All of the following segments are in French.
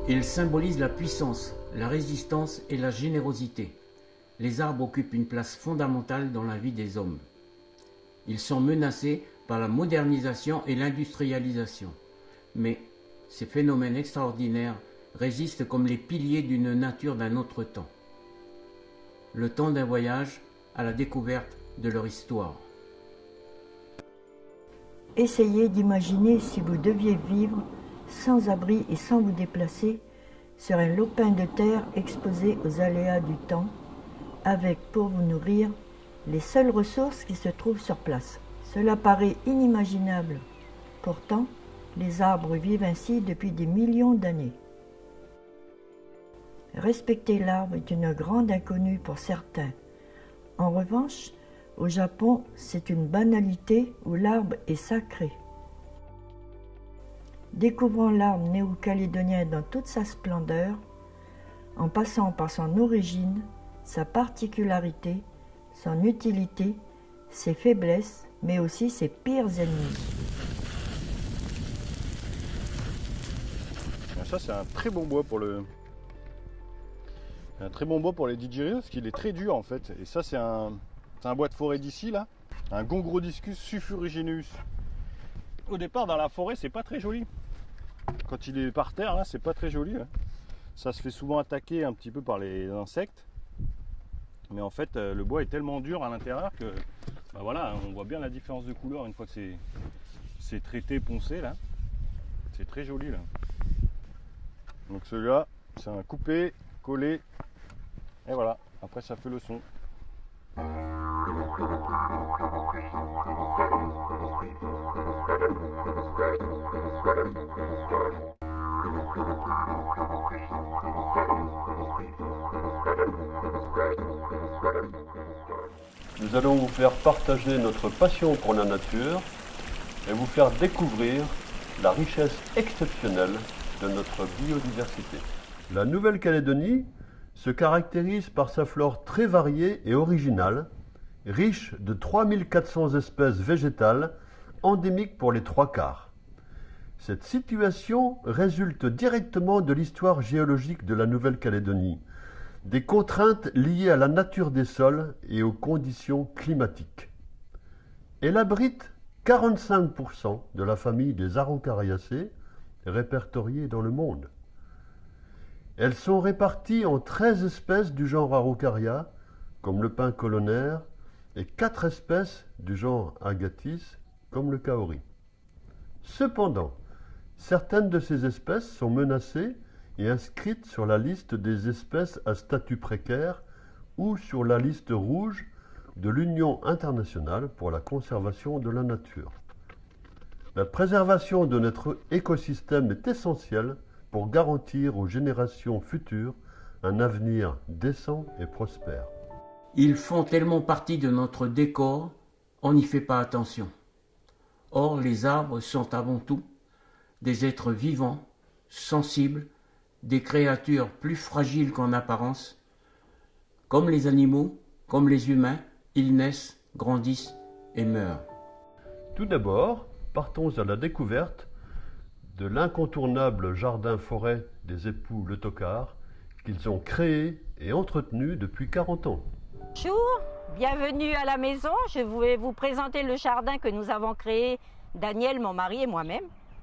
Ils symbolisent la puissance, la résistance et la générosité. Les arbres occupent une place fondamentale dans la vie des hommes. Ils sont menacés par la modernisation et l'industrialisation. Mais ces phénomènes extraordinaires résistent comme les piliers d'une nature d'un autre temps. Le temps d'un voyage à la découverte de leur histoire. Essayez d'imaginer si vous deviez vivre sans abri et sans vous déplacer sur un lopin de terre exposé aux aléas du temps, avec pour vous nourrir les seules ressources qui se trouvent sur place. Cela paraît inimaginable. Pourtant, les arbres vivent ainsi depuis des millions d'années. Respecter l'arbre est une grande inconnue pour certains. En revanche, au Japon, c'est une banalité où l'arbre est sacré. Découvrons l'arbre néo-calédonien dans toute sa splendeur, en passant par son origine, sa particularité, son utilité, ses faiblesses, mais aussi ses pires ennemis. Ça, c'est un très bon bois pour le... Un très bon bois pour les didgeridoo parce qu'il est très dur en fait. Et ça, c'est un bois de forêt d'ici là, un Gongrodiscus sulfurigineus. Au départ, dans la forêt, c'est pas très joli. Quand il est par terre, là, c'est pas très joli. Là. Ça se fait souvent attaquer un petit peu par les insectes. Mais en fait, le bois est tellement dur à l'intérieur que, bah voilà, on voit bien la différence de couleur une fois que c'est traité, poncé là. C'est très joli là. Donc celui-là, c'est un coupé, collé, et voilà. Après, ça fait le son. Nous allons vous faire partager notre passion pour la nature et vous faire découvrir la richesse exceptionnelle de notre biodiversité. La Nouvelle-Calédonie se caractérise par sa flore très variée et originale, riche de 3400 espèces végétales endémiques pour les trois quarts. Cette situation résulte directement de l'histoire géologique de la Nouvelle-Calédonie, des contraintes liées à la nature des sols et aux conditions climatiques. Elle abrite 45% de la famille des Araucariacées répertoriées dans le monde. Elles sont réparties en 13 espèces du genre Araucaria, comme le pin colonnaire, et 4 espèces du genre Agathis, comme le kaori. Cependant, certaines de ces espèces sont menacées et inscrites sur la liste des espèces à statut précaire ou sur la liste rouge de l'Union internationale pour la conservation de la nature. La préservation de notre écosystème est essentielle pour garantir aux générations futures un avenir décent et prospère. Ils font tellement partie de notre décor, on n'y fait pas attention. Or, les arbres sont avant tout des êtres vivants, sensibles, des créatures plus fragiles qu'en apparence. Comme les animaux, comme les humains, ils naissent, grandissent et meurent. Tout d'abord, partons à la découverte de l'incontournable jardin-forêt des époux Le Tocard qu'ils ont créé et entretenu depuis 40 ans. Bonjour, bienvenue à la maison. Je vais vous présenter le jardin que nous avons créé, Daniel, mon mari et moi-même.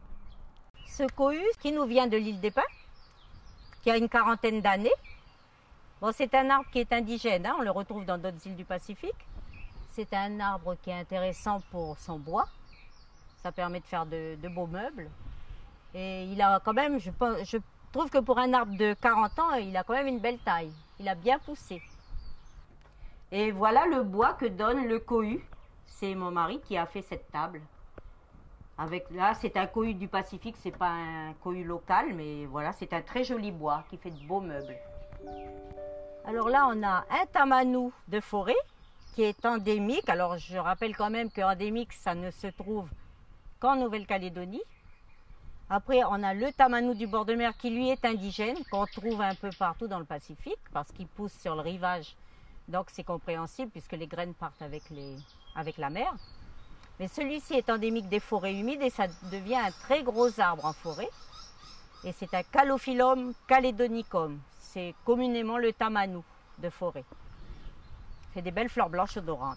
Ce cohue qui nous vient de l'île des Pins, qui a une quarantaine d'années. Bon, c'est un arbre qui est indigène, hein, on le retrouve dans d'autres îles du Pacifique. C'est un arbre qui est intéressant pour son bois. Ça permet de faire de beaux meubles. Et il a quand même, je trouve que pour un arbre de 40 ans, il a quand même une belle taille. Il a bien poussé. Et voilà le bois que donne le cohue. C'est mon mari qui a fait cette table. Là, c'est un cohue du Pacifique, c'est pas un cohue local, mais voilà, c'est un très joli bois qui fait de beaux meubles. Alors là, on a un tamanou de forêt qui est endémique. Alors, je rappelle quand même qu'endémique, ça ne se trouve qu'en Nouvelle-Calédonie. Après, on a le tamanou du bord de mer qui, lui, est indigène, qu'on trouve un peu partout dans le Pacifique, parce qu'il pousse sur le rivage. Donc, c'est compréhensible, puisque les graines partent avec la mer. Mais celui-ci est endémique des forêts humides et ça devient un très gros arbre en forêt. Et c'est un Calophyllum caledonicum. C'est communément le tamanou de forêt. C'est des belles fleurs blanches odorantes.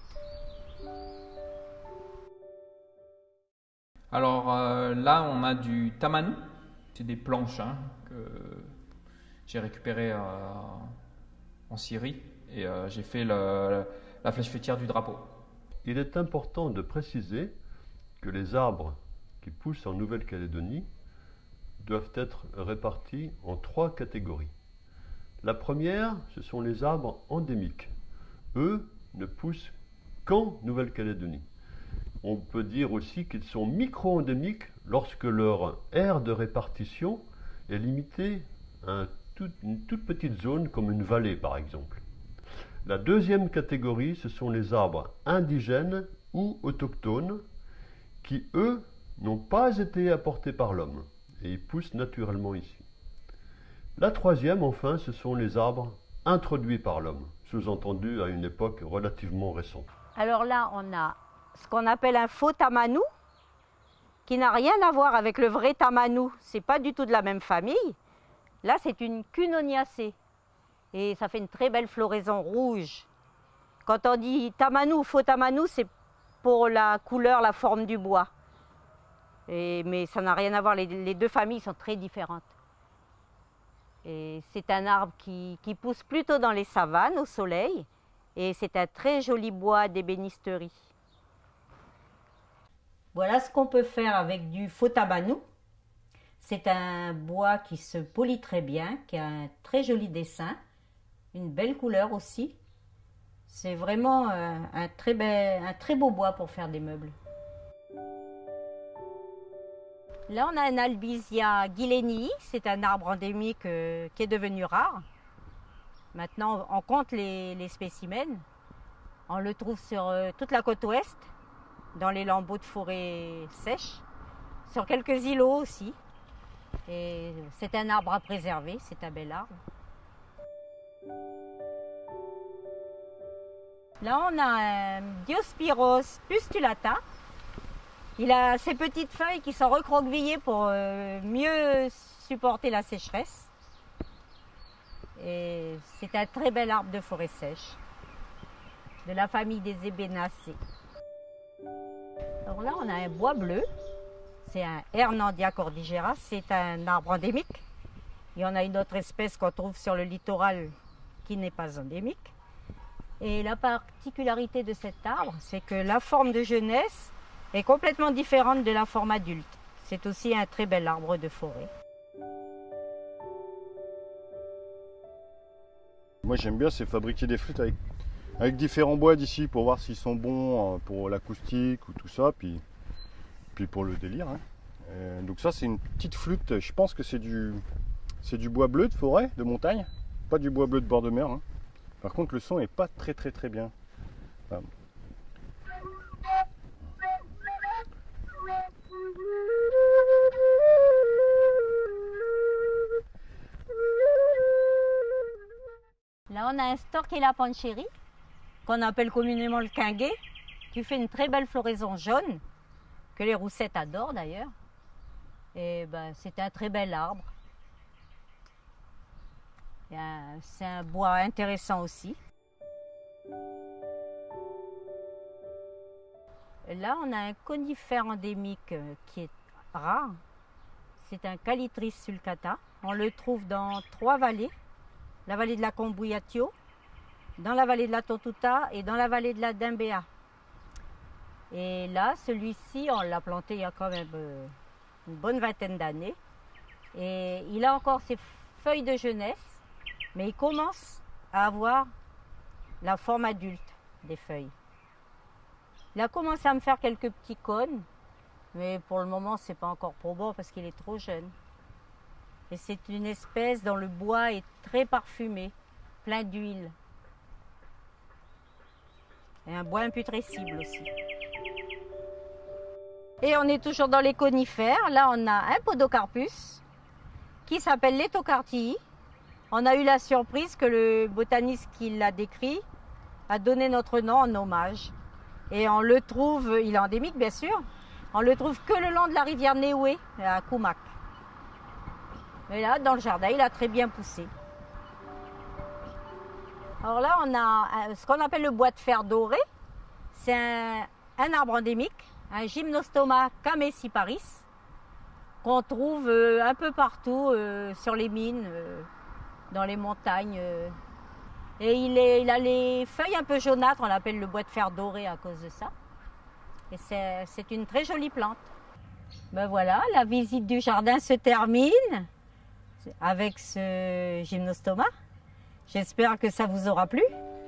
Alors là, on a du tamanou. C'est des planches que j'ai récupérées en Syrie. Et j'ai fait la flèche fêtière du drapeau. Il est important de préciser que les arbres qui poussent en Nouvelle-Calédonie doivent être répartis en 3 catégories. La première, ce sont les arbres endémiques. Eux ne poussent qu'en Nouvelle-Calédonie. On peut dire aussi qu'ils sont micro-endémiques lorsque leur aire de répartition est limitée à une toute petite zone comme une vallée par exemple. La deuxième catégorie, ce sont les arbres indigènes ou autochtones qui, eux, n'ont pas été apportés par l'homme et ils poussent naturellement ici. La troisième, enfin, ce sont les arbres introduits par l'homme, sous-entendu à une époque relativement récente. Alors là, on a ce qu'on appelle un faux tamanou, qui n'a rien à voir avec le vrai tamanou. C'est pas du tout de la même famille. Là, c'est une cunoniacée. Et ça fait une très belle floraison rouge. Quand on dit tamanou ou faux tamanou, c'est pour la couleur, la forme du bois. Mais ça n'a rien à voir, les deux familles sont très différentes. Et c'est un arbre qui pousse plutôt dans les savanes, au soleil. Et c'est un très joli bois d'ébénisterie. Voilà ce qu'on peut faire avec du faux tamanou. C'est un bois qui se polit très bien, qui a un très joli dessin, une belle couleur aussi. C'est vraiment un très beau bois pour faire des meubles. Là, on a un Albizia guilénii, c'est un arbre endémique qui est devenu rare. Maintenant, on compte les spécimens. On le trouve sur toute la côte ouest, dans les lambeaux de forêt sèche, sur quelques îlots aussi. Et c'est un arbre à préserver, c'est un bel arbre. Là, on a un Diospyros pustulata. Il a ses petites feuilles qui sont recroquevillées pour mieux supporter la sécheresse. Et c'est un très bel arbre de forêt sèche, de la famille des ébénacées. Alors là, on a un bois bleu. C'est un Hernandia cordigera, c'est un arbre endémique. Il y en a une autre espèce qu'on trouve sur le littoral qui n'est pas endémique. Et la particularité de cet arbre, c'est que la forme de jeunesse est complètement différente de la forme adulte. C'est aussi un très bel arbre de forêt. Moi j'aime bien, c'est fabriquer des flûtes avec différents bois d'ici pour voir s'ils sont bons pour l'acoustique ou tout ça, puis pour le délire. Donc ça c'est une petite flûte, je pense que c'est du bois bleu de forêt, de montagne, pas du bois bleu de bord de mer. Par contre le son est pas très bien. Enfin, là on a un Storchella pancheri, qu'on appelle communément le quinguet, qui fait une très belle floraison jaune, que les roussettes adorent d'ailleurs. Et c'est un très bel arbre. C'est un bois intéressant aussi. Là, on a un conifère endémique qui est rare. C'est un Calitris sulcata. On le trouve dans 3 vallées. La vallée de la Combuyatio, dans la vallée de la Totuta et dans la vallée de la Dimbéa. Et là, celui-ci, on l'a planté il y a quand même une bonne vingtaine d'années. Et il a encore ses feuilles de jeunesse, mais il commence à avoir la forme adulte des feuilles. Il a commencé à me faire quelques petits cônes, mais pour le moment, c'est pas encore probant parce qu'il est trop jeune. Et c'est une espèce dont le bois est très parfumé, plein d'huile. Et un bois imputrescible aussi. Et on est toujours dans les conifères. Là, on a un Podocarpus qui s'appelle l'Etocartii. On a eu la surprise que le botaniste qui l'a décrit a donné notre nom en hommage. Et on le trouve, il est endémique bien sûr, on le trouve que le long de la rivière Néoué, à Koumak. Mais là, dans le jardin, il a très bien poussé. Alors là, on a ce qu'on appelle le bois de fer doré. C'est un arbre endémique, un Gymnostoma camesiparis, qu'on trouve un peu partout sur les mines, dans les montagnes. Et il a les feuilles un peu jaunâtres, on l'appelle le bois de fer doré à cause de ça. Et c'est une très jolie plante. Ben voilà, la visite du jardin se termine avec ce Gymnostoma. J'espère que ça vous aura plu.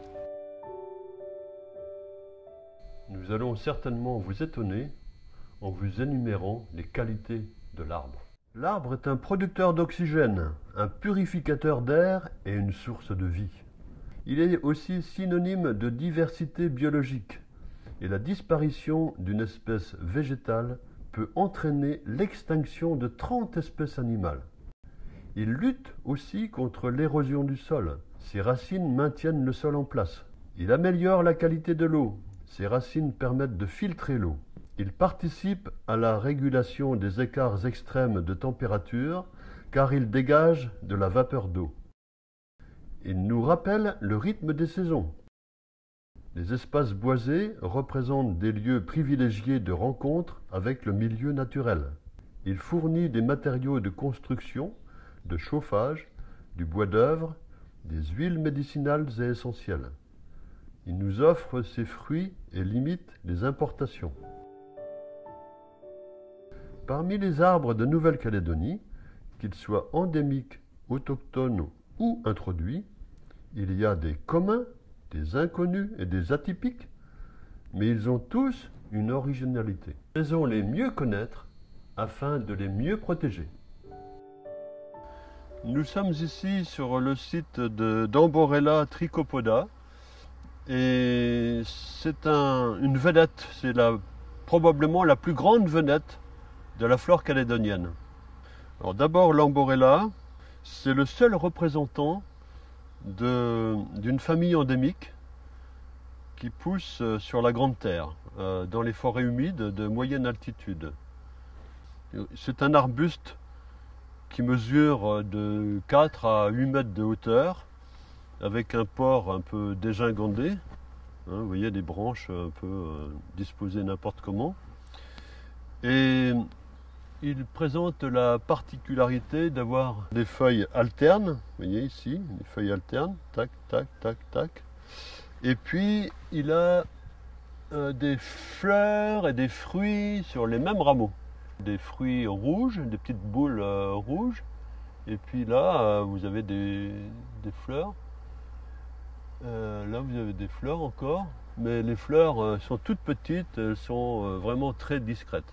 Nous allons certainement vous étonner en vous énumérant les qualités de l'arbre. L'arbre est un producteur d'oxygène, un purificateur d'air et une source de vie. Il est aussi synonyme de diversité biologique et la disparition d'une espèce végétale peut entraîner l'extinction de 30 espèces animales. Il lutte aussi contre l'érosion du sol. Ses racines maintiennent le sol en place. Il améliore la qualité de l'eau. Ses racines permettent de filtrer l'eau. Il participe à la régulation des écarts extrêmes de température car il dégage de la vapeur d'eau. Il nous rappelle le rythme des saisons. Les espaces boisés représentent des lieux privilégiés de rencontre avec le milieu naturel. Il fournit des matériaux de construction, de chauffage, du bois d'œuvre, des huiles médicinales et essentielles. Il nous offre ses fruits et limite les importations. Parmi les arbres de Nouvelle-Calédonie, qu'ils soient endémiques, autochtones ou introduits, il y a des communs, des inconnus et des atypiques, mais ils ont tous une originalité. Faisons les mieux connaître afin de les mieux protéger. Nous sommes ici sur le site d'Amborella trichopoda et c'est une vedette, c'est probablement la plus grande vedette de la flore calédonienne. Alors d'abord l'Amborella, c'est le seul représentant d'une famille endémique qui pousse sur la Grande Terre, dans les forêts humides de moyenne altitude. C'est un arbuste qui mesure de 4 à 8 mètres de hauteur, avec un port un peu dégingandé. Vous voyez des branches un peu disposées n'importe comment. Et il présente la particularité d'avoir des feuilles alternes, vous voyez ici, des feuilles alternes, tac, tac, tac, tac. Et puis il a des fleurs et des fruits sur les mêmes rameaux. Des fruits rouges, des petites boules rouges. Et puis là, vous avez des fleurs. Là, vous avez des fleurs encore. Mais les fleurs sont toutes petites, elles sont vraiment très discrètes.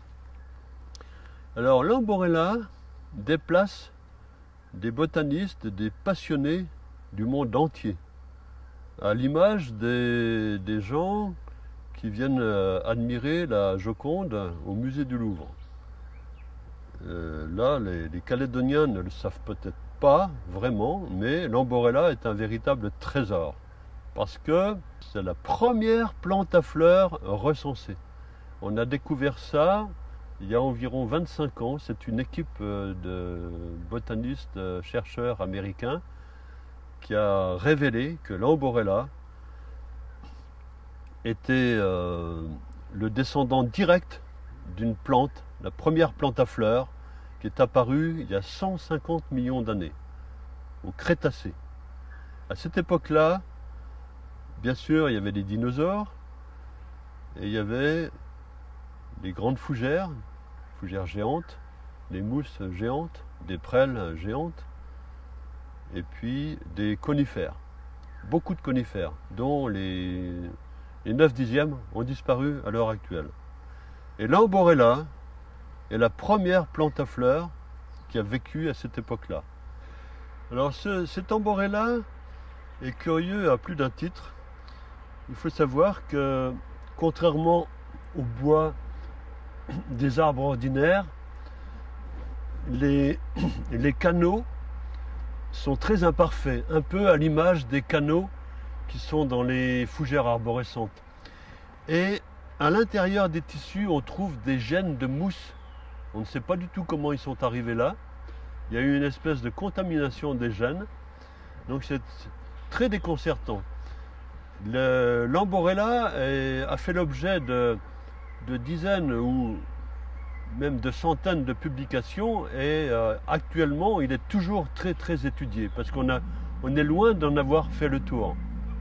Alors l'Amborella déplace des botanistes, des passionnés du monde entier, à l'image des gens qui viennent admirer la Joconde au musée du Louvre. Là, les Calédoniens ne le savent peut-être pas vraiment, mais l'Amborella est un véritable trésor, parce que c'est la première plante à fleurs recensée. On a découvert ça il y a environ 25 ans, c'est une équipe de botanistes, chercheurs américains qui a révélé que l'Amborella était le descendant direct d'une plante, la première plante à fleurs, qui est apparue il y a 150 millions d'années, au Crétacé. À cette époque-là, bien sûr, il y avait des dinosaures, et il y avait les grandes fougères géantes, des mousses géantes, des prêles géantes, et puis des conifères. Beaucoup de conifères, dont les 9/10 ont disparu à l'heure actuelle. Et l'Amborella est la première plante à fleurs qui a vécu à cette époque-là. Alors cet Amborella est curieux à plus d'un titre. Il faut savoir que, contrairement au bois des arbres ordinaires, les canaux sont très imparfaits, un peu à l'image des canaux qui sont dans les fougères arborescentes. Et à l'intérieur des tissus, on trouve des gènes de mousse. On ne sait pas du tout comment ils sont arrivés là. il y a eu une espèce de contamination des gènes. Donc c'est très déconcertant. L'Amborella a fait l'objet de dizaines ou même de centaines de publications et actuellement il est toujours très très étudié parce qu'on est loin d'en avoir fait le tour.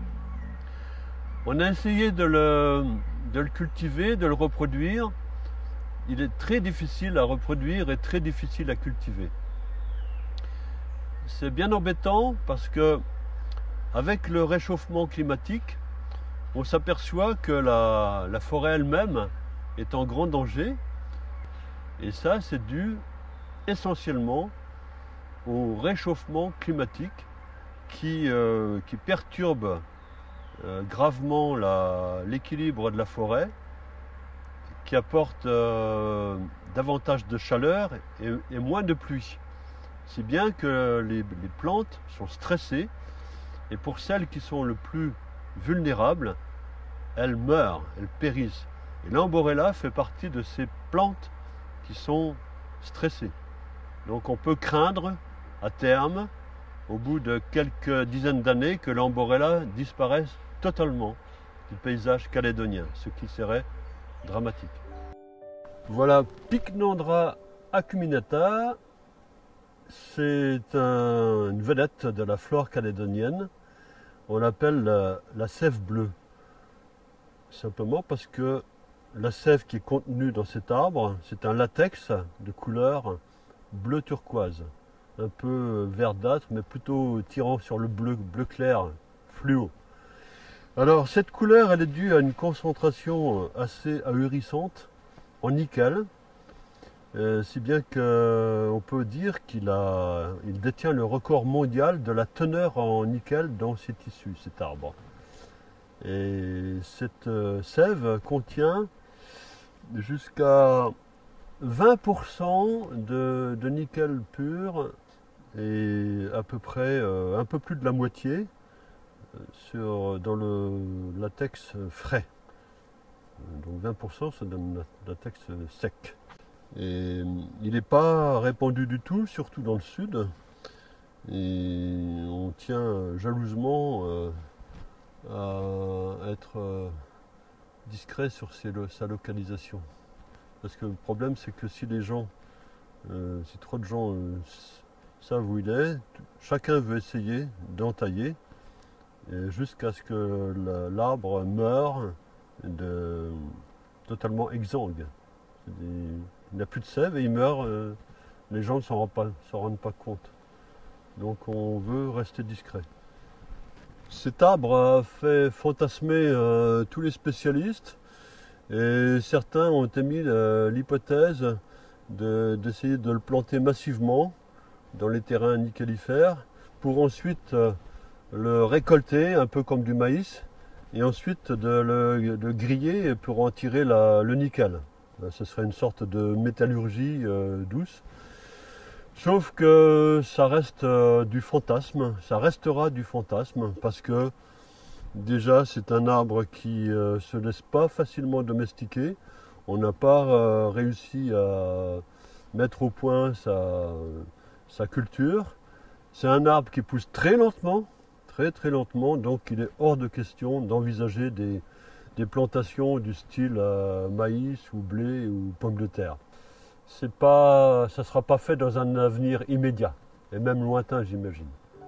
On a essayé de le cultiver, de le reproduire. Il est très difficile à reproduire et très difficile à cultiver. C'est bien embêtant parce que avec le réchauffement climatique, on s'aperçoit que la forêt elle-même est en grand danger. Et ça, c'est dû essentiellement au réchauffement climatique qui perturbe gravement l'équilibre de la forêt, qui apporte davantage de chaleur et moins de pluie. Si bien que les plantes sont stressées et pour celles qui sont le plus vulnérables, elles meurent, elles périssent. Et l'Amborella fait partie de ces plantes qui sont stressées. Donc on peut craindre à terme, au bout de quelques dizaines d'années, que l'Amborella disparaisse totalement du paysage calédonien, ce qui serait dramatique. Voilà Pycnandra acuminata, c'est une vedette de la flore calédonienne. On l'appelle la sève bleue, simplement parce que la sève qui est contenue dans cet arbre, c'est un latex de couleur bleu turquoise, un peu verdâtre, mais plutôt tirant sur le bleu clair, fluo. Alors cette couleur, elle est due à une concentration assez ahurissante en nickel, si bien qu'on peut dire qu'il détient le record mondial de la teneur en nickel dans ses tissus, cet arbre. Et cette sève contient jusqu'à 20% de nickel pur et à peu près un peu plus de la moitié dans le latex frais. Donc 20% ça donne un latex sec. Et il n'est pas répandu du tout, surtout dans le sud. Et on tient jalousement à être discret sur sa localisation. Parce que le problème, c'est que si trop de gens savent où il est, chacun veut essayer d'entailler jusqu'à ce que l'arbre meure totalement exsangue. Il n'a plus de sève et il meurt, les gens ne s'en rendent pas compte. Donc on veut rester discret. Cet arbre a fait fantasmer tous les spécialistes et certains ont émis l'hypothèse d'essayer de le planter massivement dans les terrains nickellifères pour ensuite le récolter un peu comme du maïs et ensuite de le griller pour en tirer le nickel. Ce serait une sorte de métallurgie douce. Sauf que ça reste du fantasme, ça restera du fantasme parce que déjà c'est un arbre qui ne se laisse pas facilement domestiquer. On n'a pas réussi à mettre au point sa culture. C'est un arbre qui pousse très lentement, très lentement, donc il est hors de question d'envisager des plantations du style maïs ou blé ou pommes de terre. Ça ne sera pas fait dans un avenir immédiat, et même lointain j'imagine.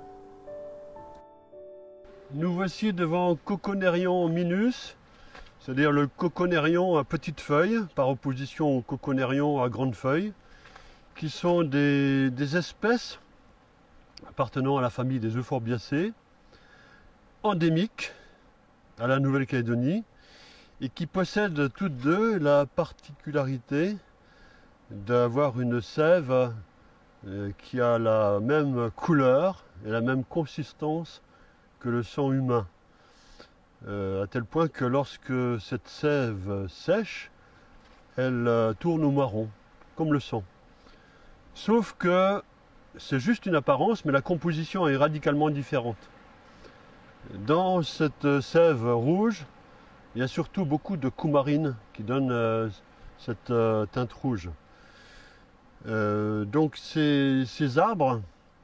Nous voici devant Coconerion minus, c'est-à-dire le Coconerion à petites feuilles, par opposition au Coconerion à grandes feuilles, qui sont des espèces appartenant à la famille des Euphorbiacées, endémiques à la Nouvelle-Calédonie, et qui possèdent toutes deux la particularité d'avoir une sève qui a la même couleur et la même consistance que le sang humain. À tel point que lorsque cette sève sèche, elle tourne au marron, comme le sang. Sauf que c'est juste une apparence, mais la composition est radicalement différente. Dans cette sève rouge, il y a surtout beaucoup de coumarine qui donne cette teinte rouge. Donc ces arbres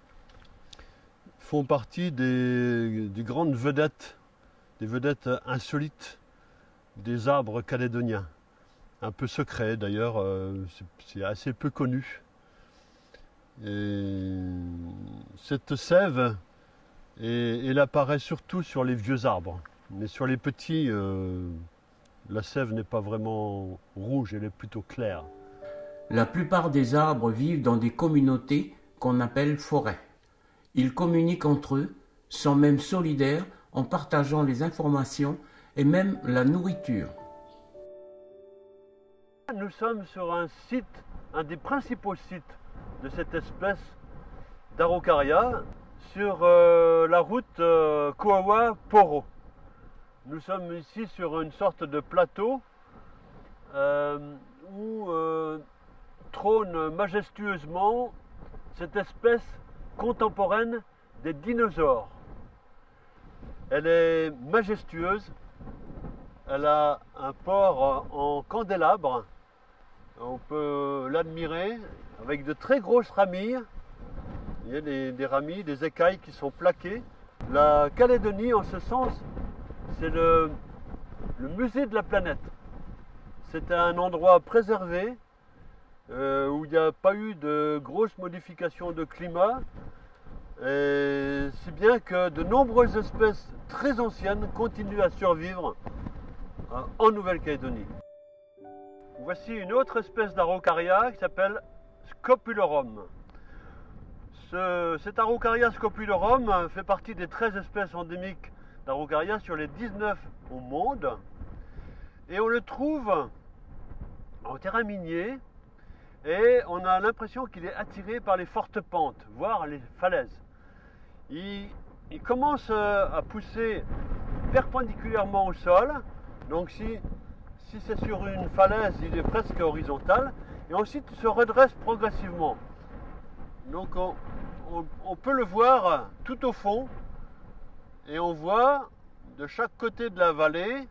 font partie des grandes vedettes, des vedettes insolites des arbres calédoniens. Un peu secret d'ailleurs, c'est assez peu connu. Et cette sève, elle apparaît surtout sur les vieux arbres. Mais sur les petits, la sève n'est pas vraiment rouge, elle est plutôt claire. La plupart des arbres vivent dans des communautés qu'on appelle forêts. Ils communiquent entre eux, sont même solidaires en partageant les informations et même la nourriture. Nous sommes sur un site, un des principaux sites de cette espèce d'Araucaria, sur la route Coahuila-Poro. Nous sommes ici sur une sorte de plateau où trône majestueusement cette espèce contemporaine des dinosaures. Elle est majestueuse, elle a un port en candélabre, on peut l'admirer avec de très grosses ramilles. Il y a des ramilles, des écailles qui sont plaquées. La Calédonie, en ce sens, c'est le musée de la planète. C'est un endroit préservé où il n'y a pas eu de grosses modifications de climat. Et si bien que de nombreuses espèces très anciennes continuent à survivre en Nouvelle-Calédonie. Voici une autre espèce d'Araucaria qui s'appelle Scopulorum. Cet Araucaria scopulorum fait partie des 13 espèces endémiques d'Araucaria sur les 19 au monde. Et on le trouve en terrain minier et on a l'impression qu'il est attiré par les fortes pentes, voire les falaises. Il commence à pousser perpendiculairement au sol, donc si c'est sur une falaise, il est presque horizontal, et ensuite il se redresse progressivement. Donc on peut le voir tout au fond, et on voit de chaque côté de la vallée,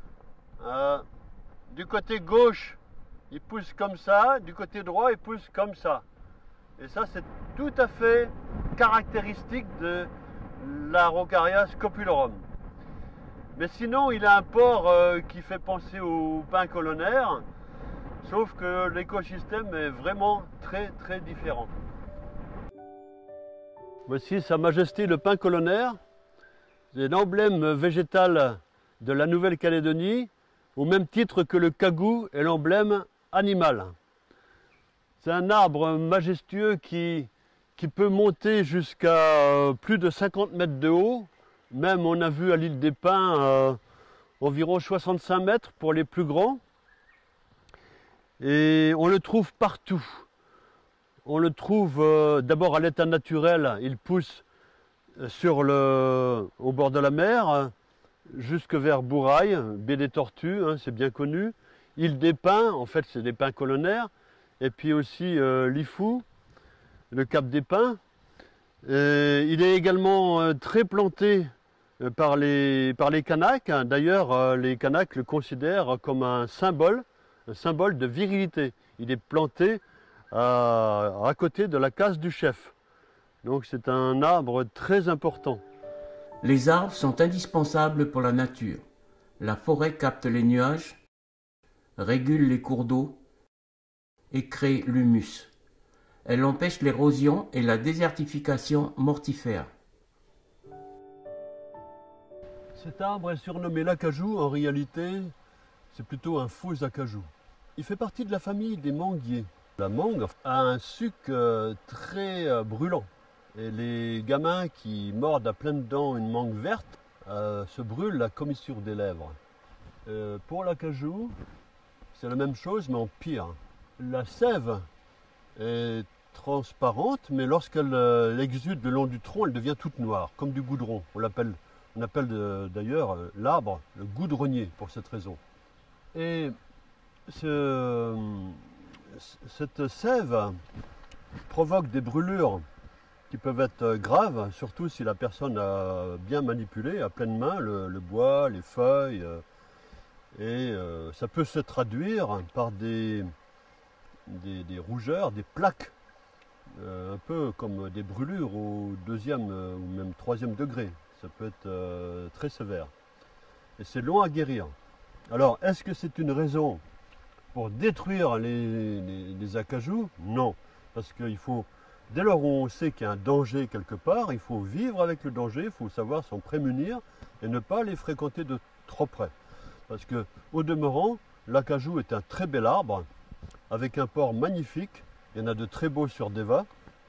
du côté gauche il pousse comme ça, du côté droit il pousse comme ça. Et ça c'est tout à fait caractéristique de l'Araucaria scopulorum. Mais sinon il a un port qui fait penser au pin colonnaire, sauf que l'écosystème est vraiment très très différent. Voici Sa Majesté le pin colonnaire, c'est l'emblème végétal de la Nouvelle-Calédonie, au même titre que le cagou est l'emblème animal. C'est un arbre majestueux qui peut monter jusqu'à plus de 50 mètres de haut. Même on a vu à l'île des Pins environ 65 mètres pour les plus grands. Et on le trouve partout. On le trouve d'abord à l'état naturel, il pousse au bord de la mer, jusque vers Bourail, baie des Tortues, c'est bien connu. Île des Pins, en fait c'est des pins colonnaires. Et puis aussi l'Ifou, le Cap des Pins. Il est également très planté par les Kanaks. D'ailleurs, les Kanaks le considèrent comme un symbole de virilité. Il est planté à côté de la case du chef. Donc c'est un arbre très important. Les arbres sont indispensables pour la nature. La forêt capte les nuages, régule les cours d'eau et crée l'humus. Elle empêche l'érosion et la désertification mortifère. Cet arbre est surnommé l'acajou. En réalité, c'est plutôt un faux acajou. Il fait partie de la famille des manguiers. La mangue a un suc très brûlant. Et les gamins qui mordent à pleines dents une mangue verte se brûlent la commissure des lèvres. Pour l'acajou, c'est la même chose, mais en pire. La sève est transparente, mais lorsqu'elle exude le long du tronc, elle devient toute noire, comme du goudron. On appelle d'ailleurs l'arbre le goudronnier pour cette raison. Et cette sève provoque des brûlures qui peuvent être graves, surtout si la personne a bien manipulé à pleine main le bois, les feuilles. Et ça peut se traduire par des des rougeurs, des plaques, un peu comme des brûlures au 2e ou même 3e degré. Ça peut être très sévère. Et c'est long à guérir. Alors, est-ce que c'est une raison pour détruire les acajou? Non, parce qu'il faut, dès lors où on sait qu'il y a un danger quelque part, il faut vivre avec le danger, il faut savoir s'en prémunir et ne pas les fréquenter de trop près. Parce que, au demeurant, l'acajou est un très bel arbre, avec un port magnifique. Il y en a de très beaux sur Deva.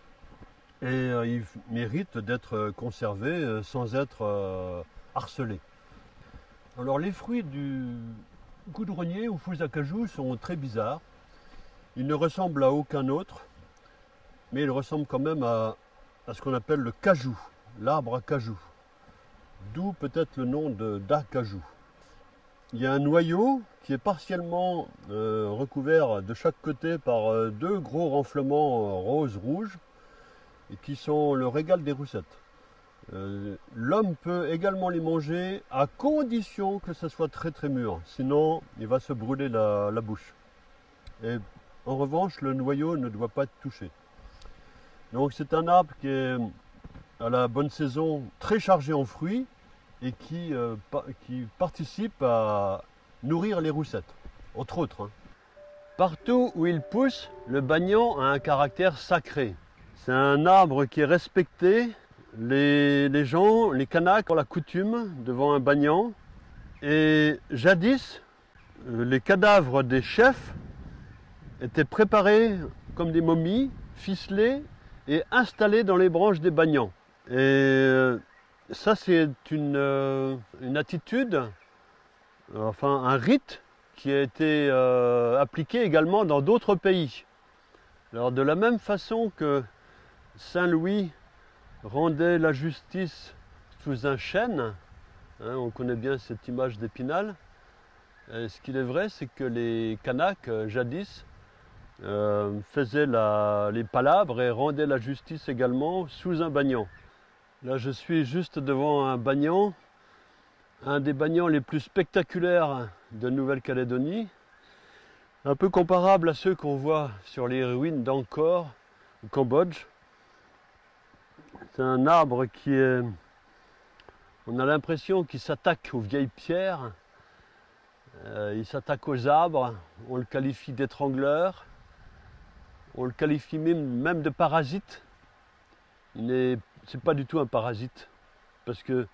Et il mérite d'être conservé sans être harcelé. Alors les fruits du goudronnier ou faux acajou sont très bizarres. Ils ne ressemblent à aucun autre, mais ils ressemblent quand même à ce qu'on appelle le cajou, l'arbre à cajou. D'où peut-être le nom d'acajou. Il y a un noyau qui est partiellement recouvert de chaque côté par 2 gros renflements rose-rouge et qui sont le régal des roussettes. L'homme peut également les manger à condition que ce soit très très mûr, sinon il va se brûler la bouche. Et en revanche, le noyau ne doit pas être touché. Donc c'est un arbre qui est à la bonne saison très chargé en fruits et qui participe à nourrir les roussettes, entre autres. Hein. Partout où il pousse, le banyan a un caractère sacré. C'est un arbre qui est respecté. Les gens, les Kanaks ont la coutume devant un banyan. Et jadis, les cadavres des chefs étaient préparés comme des momies, ficelés et installés dans les branches des banyans. Et ça, c'est une attitude, enfin un rite qui a été appliqué également dans d'autres pays. Alors de la même façon que Saint Louis rendait la justice sous un chêne, hein, on connaît bien cette image d'Épinal, ce qu'il est vrai, c'est que les Kanaks, jadis, faisaient les palabres et rendaient la justice également sous un banyan. Là, je suis juste devant un banyan, un des banyans les plus spectaculaires de Nouvelle-Calédonie, un peu comparable à ceux qu'on voit sur les ruines d'Angkor, au Cambodge. C'est un arbre qui est, on a l'impression qu'il s'attaque aux vieilles pierres, il s'attaque aux arbres, on le qualifie d'étrangleur, on le qualifie même de parasite. C'est pas du tout un parasite, parce que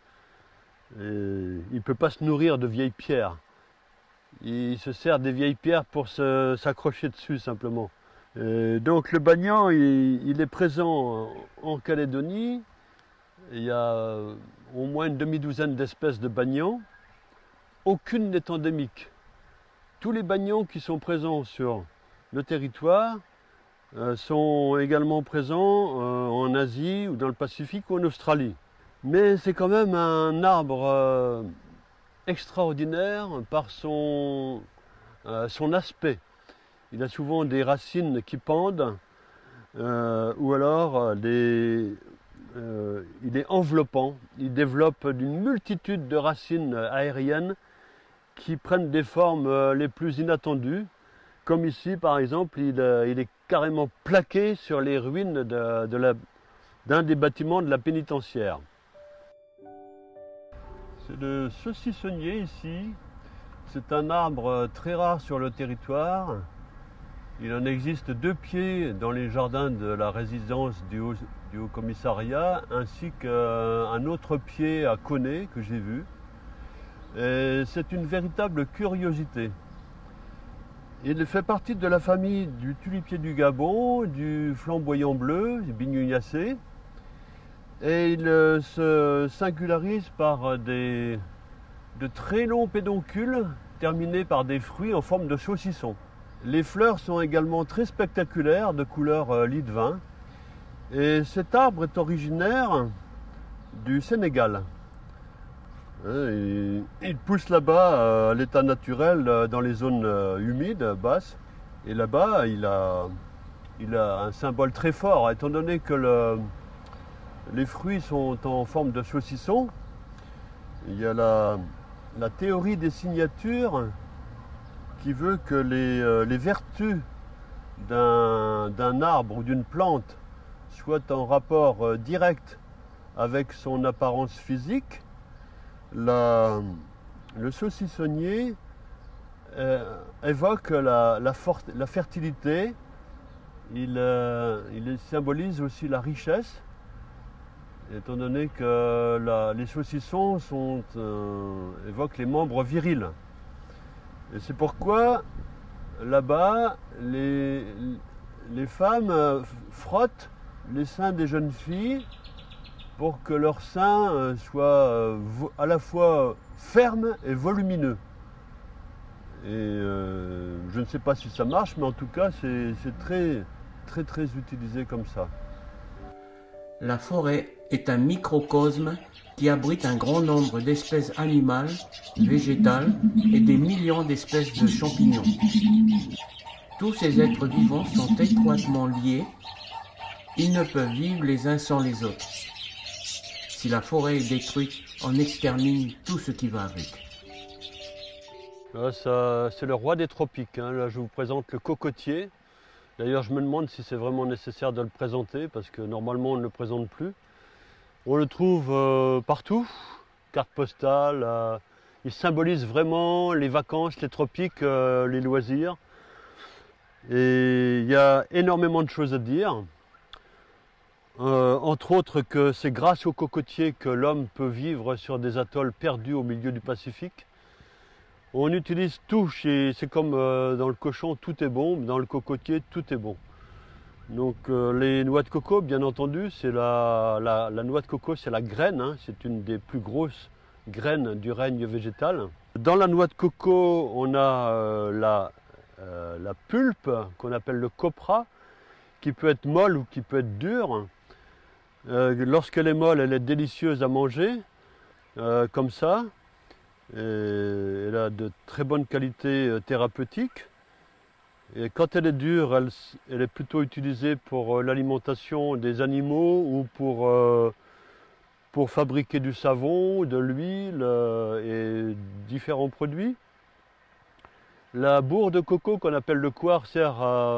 il ne peut pas se nourrir de vieilles pierres. Il se sert des vieilles pierres pour s'accrocher dessus simplement. Donc le banyan, il est présent en Calédonie. Il y a au moins une demi-douzaine d'espèces de banyans. Aucune n'est endémique. Tous les banyans qui sont présents sur le territoire sont également présents en Asie ou dans le Pacifique ou en Australie. Mais c'est quand même un arbre extraordinaire par son aspect. Il a souvent des racines qui pendent ou alors il est enveloppant. Il développe une multitude de racines aériennes qui prennent des formes les plus inattendues. Comme ici par exemple, il est carrément plaqué sur les ruines d'un des bâtiments de la pénitentiaire. C'est le saucissonnier ici. C'est un arbre très rare sur le territoire. Il en existe 2 pieds dans les jardins de la résidence du Haut Commissariat, ainsi qu'un autre pied à Koné que j'ai vu. Et c'est une véritable curiosité. Il fait partie de la famille du tulipier du Gabon, du flamboyant bleu, du bignoniacé. Et il se singularise par de très longs pédoncules terminés par des fruits en forme de saucisson. Les fleurs sont également très spectaculaires, de couleur lit de vin. Et cet arbre est originaire du Sénégal. Il pousse là-bas à l'état naturel dans les zones humides, basses. Et là-bas, il a un symbole très fort, étant donné que les fruits sont en forme de saucisson. Il y a la théorie des signatures qui veut que les vertus d'un arbre ou d'une plante soit en rapport direct avec son apparence physique, le saucissonnier évoque la fertilité, il symbolise aussi la richesse, étant donné que les saucissons évoquent les membres virils. Et c'est pourquoi là-bas, les femmes frottent les seins des jeunes filles pour que leurs seins soient à la fois fermes et volumineux. Et je ne sais pas si ça marche, mais en tout cas, c'est très utilisé comme ça. La forêt est un microcosme qui abrite un grand nombre d'espèces animales, végétales et des millions d'espèces de champignons. Tous ces êtres vivants sont étroitement liés. Ils ne peuvent vivre les uns sans les autres. Si la forêt est détruite, on extermine tout ce qui va avec. C'est le roi des tropiques. Hein. Là, je vous présente le cocotier. D'ailleurs, je me demande si c'est vraiment nécessaire de le présenter, parce que normalement, on ne le présente plus. On le trouve partout, carte postale. Il symbolise vraiment les vacances, les tropiques, les loisirs. Et il y a énormément de choses à dire. Entre autres que c'est grâce au cocotier que l'homme peut vivre sur des atolls perdus au milieu du Pacifique. On utilise tout, c'est comme dans le cochon, tout est bon, dans le cocotier, tout est bon. Donc les noix de coco, bien entendu, c'est la noix de coco, c'est la graine, hein, c'est une des plus grosses graines du règne végétal. Dans la noix de coco, on a la pulpe qu'on appelle le copra, qui peut être molle ou qui peut être dure. Lorsqu'elle est molle, elle est délicieuse à manger, comme ça. Et elle a de très bonnes qualités thérapeutiques. Et quand elle est dure, elle est plutôt utilisée pour l'alimentation des animaux ou pour fabriquer du savon, de l'huile et différents produits. La bourre de coco qu'on appelle le coir sert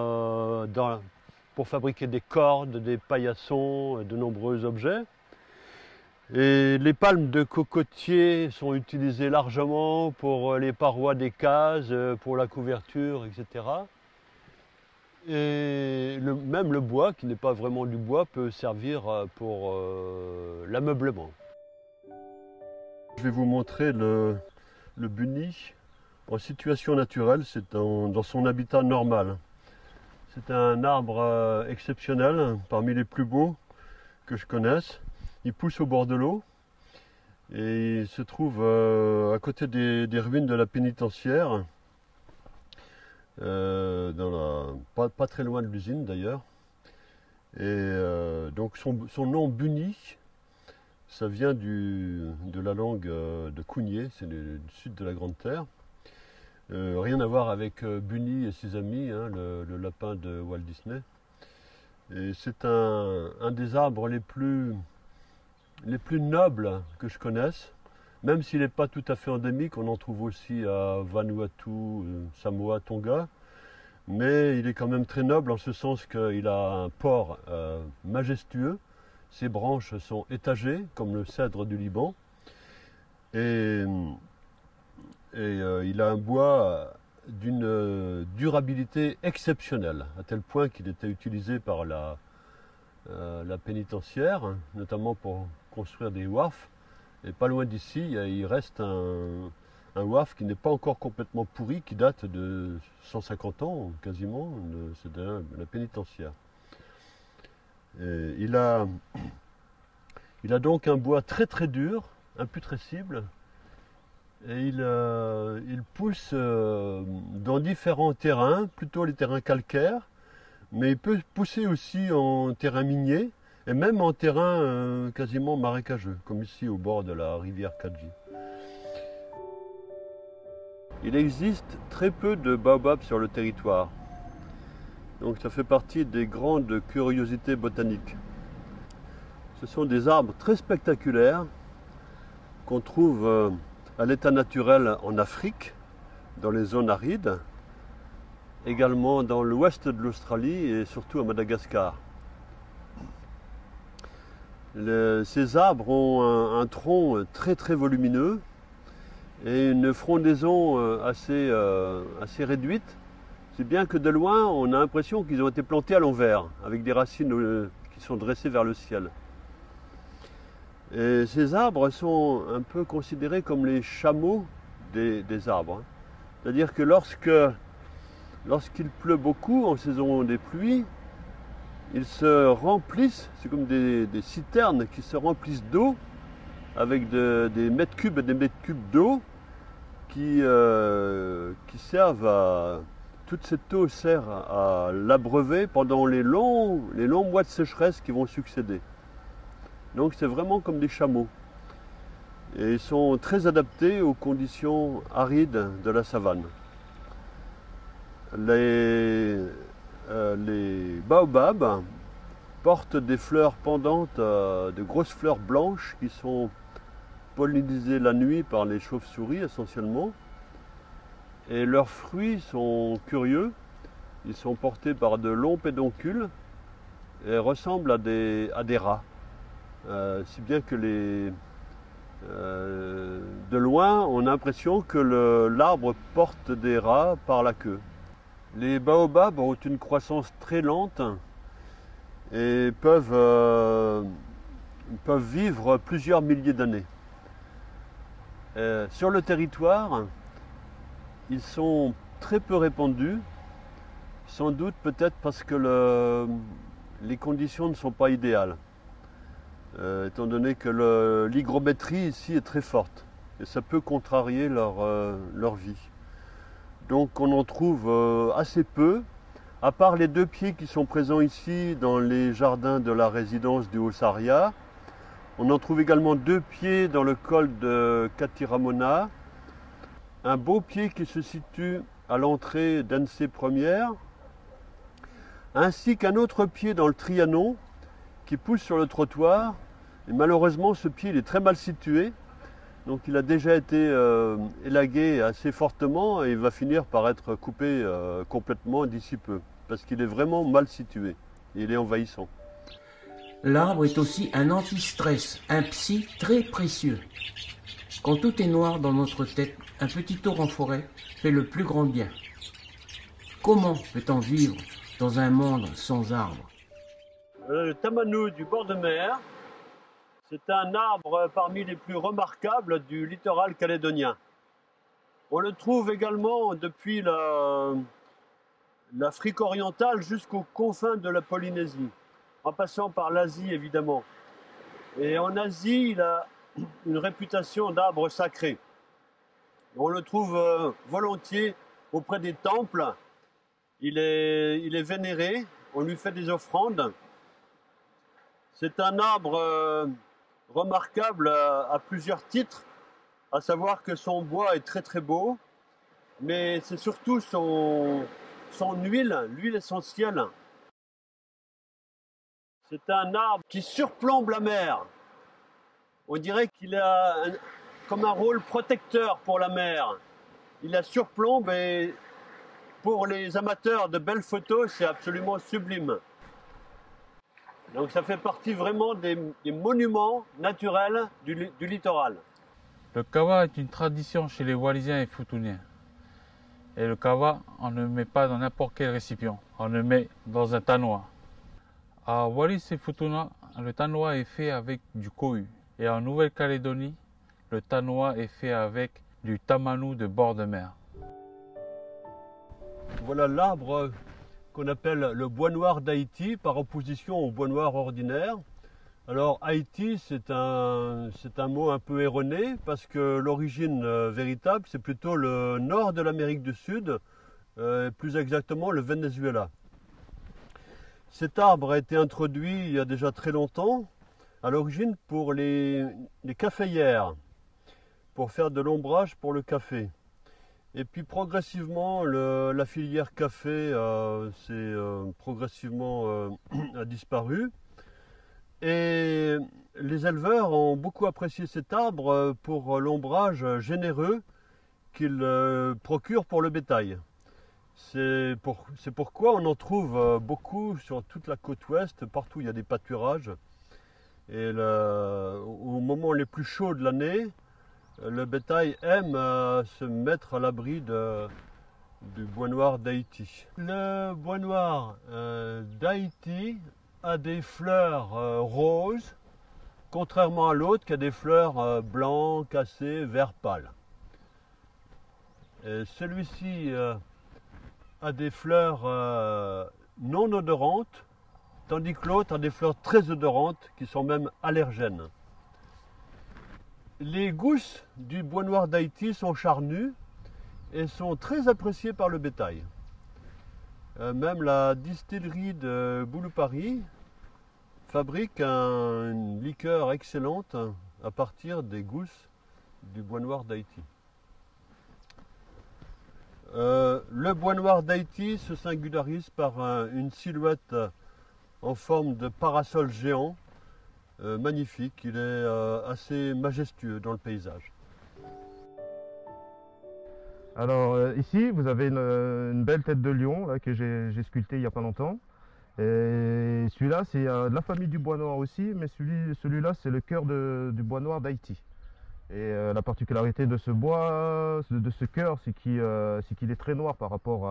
pour fabriquer des cordes, des paillassons, de nombreux objets. Et les palmes de cocotier sont utilisées largement pour les parois des cases, pour la couverture, etc. Et même le bois, qui n'est pas vraiment du bois, peut servir pour l'ameublement. Je vais vous montrer le bunny en situation naturelle, c'est dans son habitat normal. C'est un arbre exceptionnel, parmi les plus beaux que je connaisse. Il pousse au bord de l'eau et il se trouve à côté des ruines de la pénitentiaire, pas très loin de l'usine d'ailleurs. Et donc son nom bunny, ça vient de la langue de Cougnier, c'est du sud de la Grande Terre. Rien à voir avec Bunny et ses amis, hein, le lapin de Walt Disney. Et c'est un des arbres les plus nobles que je connaisse, même s'il n'est pas tout à fait endémique. On en trouve aussi à Vanuatu, Samoa, Tonga, mais il est quand même très noble en ce sens qu'il a un port majestueux. Ses branches sont étagées comme le cèdre du Liban, et il a un bois d'une durabilité exceptionnelle, à tel point qu'il était utilisé par la pénitentiaire, notamment pour construire des wharfs. Et pas loin d'ici, il reste un wharf qui n'est pas encore complètement pourri, qui date de 150 ans quasiment, c'est de la pénitentiaire. Et il a donc un bois très très dur, imputrescible, et il pousse dans différents terrains, plutôt les terrains calcaires, mais il peut pousser aussi en terrain minier et même en terrain quasiment marécageux, comme ici au bord de la rivière Kadji. Il existe très peu de baobabs sur le territoire, donc ça fait partie des grandes curiosités botaniques. Ce sont des arbres très spectaculaires qu'on trouve à l'état naturel en Afrique, dans les zones arides, également dans l'ouest de l'Australie et surtout à Madagascar. Ces arbres ont un tronc très très volumineux et une frondaison assez réduite, si bien que de loin on a l'impression qu'ils ont été plantés à l'envers, avec des racines qui sont dressées vers le ciel. Et ces arbres sont un peu considérés comme les chameaux des arbres. C'est-à-dire que lorsqu'il pleut beaucoup en saison des pluies, ils se remplissent, c'est comme des citernes qui se remplissent d'eau avec des mètres cubes et des mètres cubes d'eau qui servent à... Toute cette eau sert à l'abreuver pendant les longs mois de sécheresse qui vont succéder. Donc c'est vraiment comme des chameaux. Et ils sont très adaptés aux conditions arides de la savane. Les baobabs portent des fleurs pendantes, de grosses fleurs blanches qui sont pollinisées la nuit par les chauves-souris essentiellement. Et leurs fruits sont curieux. Ils sont portés par de longs pédoncules et ressemblent à des rats. Si bien que de loin, on a l'impression que l'arbre porte des rats par la queue. Les baobabs ont une croissance très lente et peuvent vivre plusieurs milliers d'années. Sur le territoire, ils sont très peu répandus, sans doute peut-être parce que les conditions ne sont pas idéales. Étant donné que l'hygrométrie ici est très forte et ça peut contrarier leur vie. Donc on en trouve assez peu, à part les 2 pieds qui sont présents ici dans les jardins de la résidence du Haut-Saria. On en trouve également 2 pieds dans le col de Katiramona, un beau pied qui se situe à l'entrée d'Anse Première, ainsi qu'un autre pied dans le Trianon qui pousse sur le trottoir. Et malheureusement, ce pied il est très mal situé, donc il a déjà été élagué assez fortement et il va finir par être coupé complètement d'ici peu, parce qu'il est vraiment mal situé et il est envahissant. L'arbre est aussi un anti-stress, un psy très précieux. Quand tout est noir dans notre tête, un petit tour en forêt fait le plus grand bien. Comment peut-on vivre dans un monde sans arbres? Le tamanou du bord de mer, c'est un arbre parmi les plus remarquables du littoral calédonien. On le trouve également depuis l'Afrique orientale jusqu'aux confins de la Polynésie, en passant par l'Asie évidemment. Et en Asie, il a une réputation d'arbre sacré. On le trouve volontiers auprès des temples. Il est vénéré, on lui fait des offrandes. C'est un arbre remarquable à plusieurs titres, à savoir que son bois est très très beau, mais c'est surtout son huile, l'huile essentielle. C'est un arbre qui surplombe la mer. On dirait qu'il a comme un rôle protecteur pour la mer. Il la surplombe et pour les amateurs de belles photos, c'est absolument sublime. Donc ça fait partie vraiment des monuments naturels du littoral. Le kawa est une tradition chez les Wallisiens et Futuniens. Et le kawa, on ne le met pas dans n'importe quel récipient, on le met dans un tanois. À Wallis et Futuna, le tanois est fait avec du kohu. Et en Nouvelle-Calédonie, le tanois est fait avec du tamanou de bord de mer. Voilà l'arbre qu'on appelle le bois noir d'Haïti par opposition au bois noir ordinaire. Alors Haïti, c'est un mot un peu erroné parce que l'origine véritable, c'est plutôt le nord de l'Amérique du Sud, plus exactement le Venezuela. Cet arbre a été introduit il y a déjà très longtemps, à l'origine pour les caféières, pour faire de l'ombrage pour le café. Et puis progressivement, la filière café progressivement a disparu. Et les éleveurs ont beaucoup apprécié cet arbre pour l'ombrage généreux qu'il procure pour le bétail. C'est pourquoi on en trouve beaucoup sur toute la côte ouest, partout où il y a des pâturages. Et au moment les plus chauds de l'année, le bétail aime se mettre à l'abri du bois noir d'Haïti. Le bois noir d'Haïti a des fleurs roses, contrairement à l'autre qui a des fleurs blancs, cassés, vert pâle. Celui-ci a des fleurs non odorantes, tandis que l'autre a des fleurs très odorantes qui sont même allergènes. Les gousses du bois noir d'Haïti sont charnues et sont très appréciées par le bétail. Même la distillerie de Boulou-Paris fabrique une liqueur excellente à partir des gousses du bois noir d'Haïti. Le bois noir d'Haïti se singularise par une silhouette en forme de parasol géant, magnifique. Il est assez majestueux dans le paysage. Alors ici, vous avez une belle tête de lion là, que j'ai sculptée il n'y a pas longtemps. Et celui-là, c'est de la famille du bois noir aussi, mais celui-là, c'est le cœur du bois noir d'Haïti. Et la particularité de ce bois, de ce cœur, c'est qu'il est très noir par rapport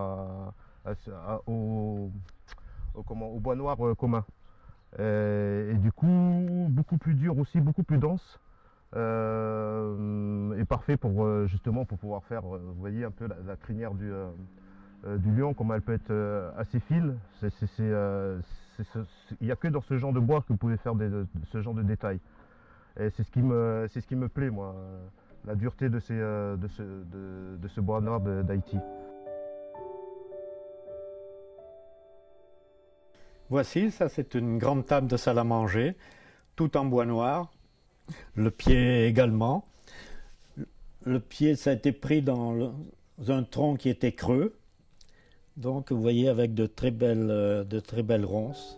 au bois noir commun. Et du coup, beaucoup plus dur aussi, beaucoup plus dense. Et parfait pour justement pour pouvoir faire, vous voyez un peu la crinière du lion, comment elle peut être assez fine. Il n'y a que dans ce genre de bois que vous pouvez faire ce genre de détails. Et c'est ce qui me plaît, moi, la dureté de ce bois noir d'Haïti. Voici, ça c'est une grande table de salle à manger, tout en bois noir. Le pied également. Le pied, ça a été pris dans un tronc qui était creux. Donc, vous voyez, avec de très belles ronces.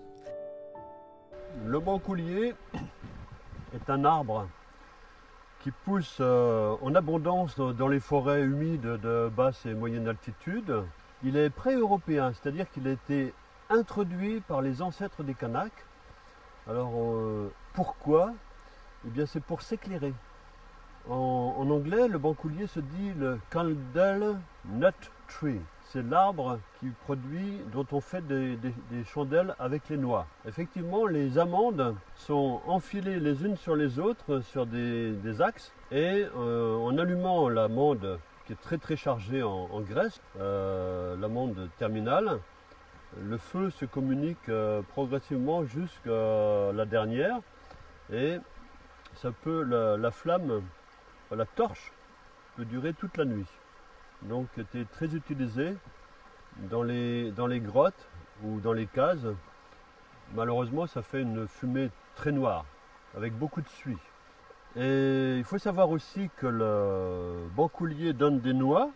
Le bancoulier est un arbre qui pousse en abondance dans les forêts humides de basse et moyenne altitude. Il est pré-européen, c'est-à-dire qu'il a été introduit par les ancêtres des Kanaks. Alors, pourquoi ? Eh bien, c'est pour s'éclairer. En anglais, le bancoulier se dit le candle nut tree. C'est l'arbre qui produit, dont on fait des chandelles avec les noix. Effectivement, les amandes sont enfilées les unes sur les autres sur des axes. Et en allumant l'amande, qui est très très chargée en graisse, l'amande terminale, le feu se communique progressivement jusqu'à la dernière. Et ça peut, la flamme, la torche peut durer toute la nuit. Donc était très utilisé dans les grottes ou dans les cases. Malheureusement, ça fait une fumée très noire avec beaucoup de suie. Et il faut savoir aussi que le bancoulier donne des noix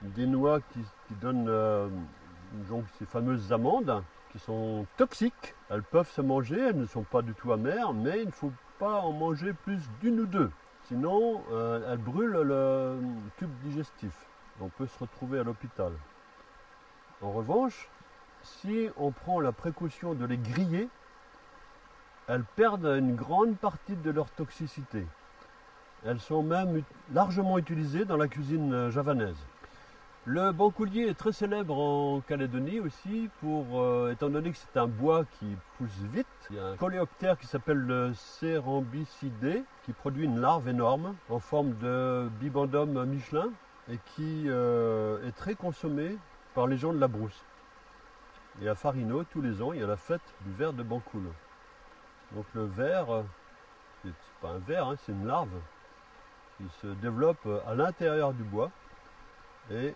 qui donnent donc ces fameuses amandes qui sont toxiques. Elles peuvent se manger, elles ne sont pas du tout amères, mais il ne faut pas en manger plus d'une ou deux. Sinon, elles brûlent le tube digestif. On peut se retrouver à l'hôpital. En revanche, si on prend la précaution de les griller, elles perdent une grande partie de leur toxicité. Elles sont même largement utilisées dans la cuisine javanaise. Le bancoulier est très célèbre en Calédonie aussi, étant donné que c'est un bois qui pousse vite. Il y a un coléoptère qui s'appelle le Cerambycidé, qui produit une larve énorme en forme de Bibendum Michelin et qui est très consommé par les gens de la brousse. Et à Farino, tous les ans, il y a la fête du ver de Bancoul. Donc le ver, c'est pas un ver, hein, c'est une larve qui se développe à l'intérieur du bois. Et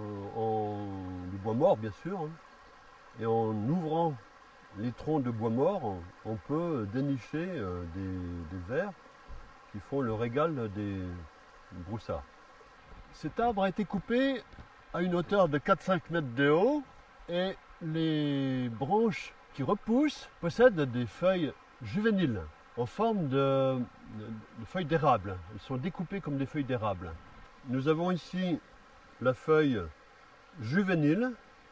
du bois mort bien sûr, hein. Et en ouvrant les troncs de bois mort, on peut dénicher des vers qui font le régal des broussards. Cet arbre a été coupé à une hauteur de 4-5 mètres de haut et les branches qui repoussent possèdent des feuilles juvéniles en forme de feuilles d'érable. Elles sont découpées comme des feuilles d'érable. Nous avons ici la feuille juvénile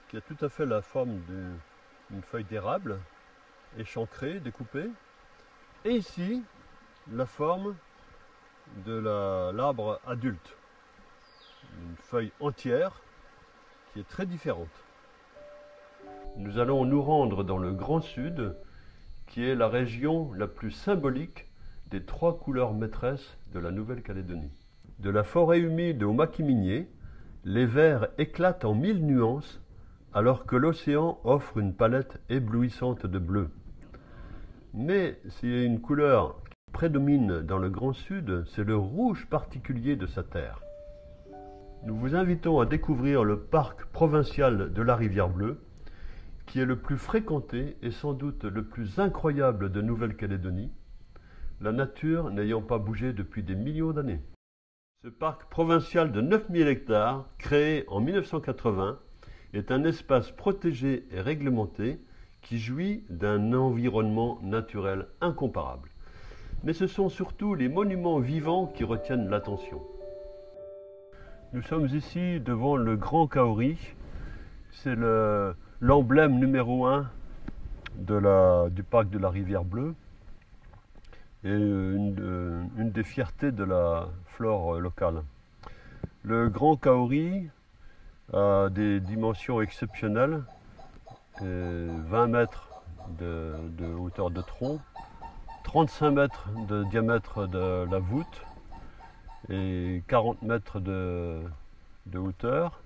qui a tout à fait la forme d'une feuille d'érable, échancrée, découpée. Et ici, la forme de l'arbre adulte. Une feuille entière qui est très différente. Nous allons nous rendre dans le Grand Sud, qui est la région la plus symbolique des 3 couleurs maîtresses de la Nouvelle-Calédonie. De la forêt humide au maquis minier, les verts éclatent en 1000 nuances, alors que l'océan offre une palette éblouissante de bleu. Mais s'il y a une couleur qui prédomine dans le Grand Sud, c'est le rouge particulier de sa terre. Nous vous invitons à découvrir le parc provincial de la Rivière-Bleue, qui est le plus fréquenté et sans doute le plus incroyable de Nouvelle-Calédonie, la nature n'ayant pas bougé depuis des millions d'années. Ce parc provincial de 9000 hectares, créé en 1980, est un espace protégé et réglementé qui jouit d'un environnement naturel incomparable. Mais ce sont surtout les monuments vivants qui retiennent l'attention. Nous sommes ici devant le Grand Kauri. C'est l'emblème numéro 1 du parc de la Rivière-Bleue et une des fiertés de la flore locale. Le Grand Kauri a des dimensions exceptionnelles, 20 mètres de hauteur de tronc, 35 mètres de diamètre de la voûte et 40 mètres de hauteur,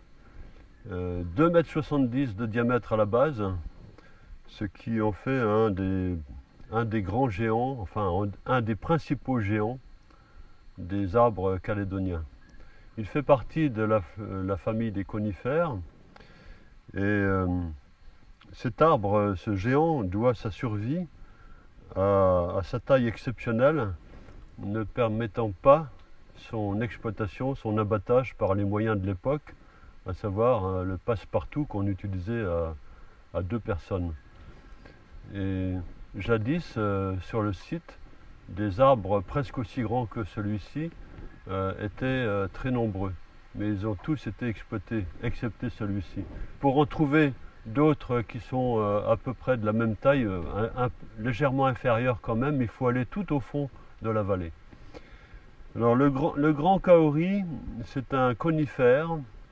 2,70 m de diamètre à la base, ce qui en fait un des grands géants, enfin un des principaux géants des arbres calédoniens. Il fait partie de la famille des conifères et cet arbre, ce géant, doit sa survie à sa taille exceptionnelle, ne permettant pas son exploitation, son abattage par les moyens de l'époque, à savoir le passe-partout qu'on utilisait à 2 personnes. Et jadis, sur le site, des arbres presque aussi grands que celui-ci étaient très nombreux, mais ils ont tous été exploités, excepté celui-ci. Pour en trouver d'autres qui sont à peu près de la même taille, légèrement inférieurs quand même, il faut aller tout au fond de la vallée. Alors le Grand Kauri, c'est un conifère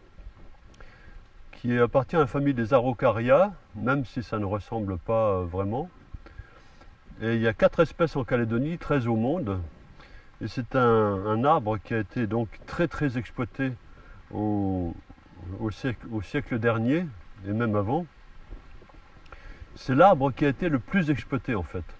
qui appartient à la famille des Araucaria, même si ça ne ressemble pas vraiment. Et il y a 4 espèces en Calédonie, 13 au monde. Et c'est un arbre qui a été donc très exploité au siècle dernier, et même avant. C'est l'arbre qui a été le plus exploité en fait.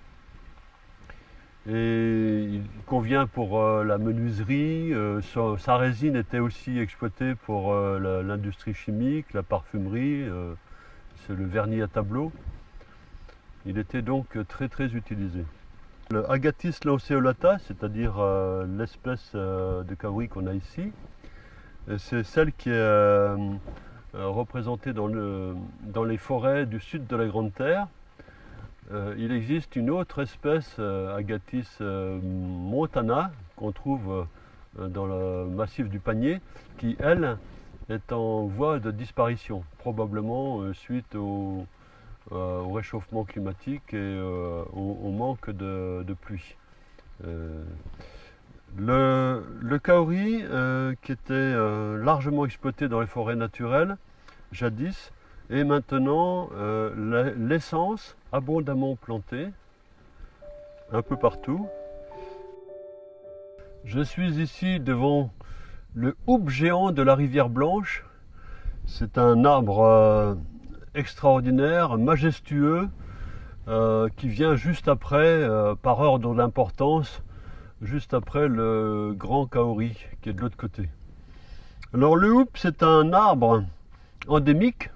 Et il convient pour la menuiserie, sa résine était aussi exploitée pour l'industrie chimique, la parfumerie, c'est le vernis à tableau. Il était donc très utilisé. Le Agathis lanceolata, c'est-à-dire l'espèce de kauri qu'on a ici, c'est celle qui est représentée dans les forêts du sud de la Grande Terre. Il existe une autre espèce, Agathis montana, qu'on trouve dans le massif du Panier, qui, elle, est en voie de disparition, probablement suite au réchauffement climatique et au manque de pluie. Le kauri, qui était largement exploité dans les forêts naturelles, jadis, est maintenant l'essence abondamment plantée un peu partout. Je suis ici devant le houppe géant de la Rivière Blanche. C'est un arbre extraordinaire, majestueux, qui vient juste après, par ordre d'importance, juste après le Grand Kauri qui est de l'autre côté. Alors le houppe, c'est un arbre endémique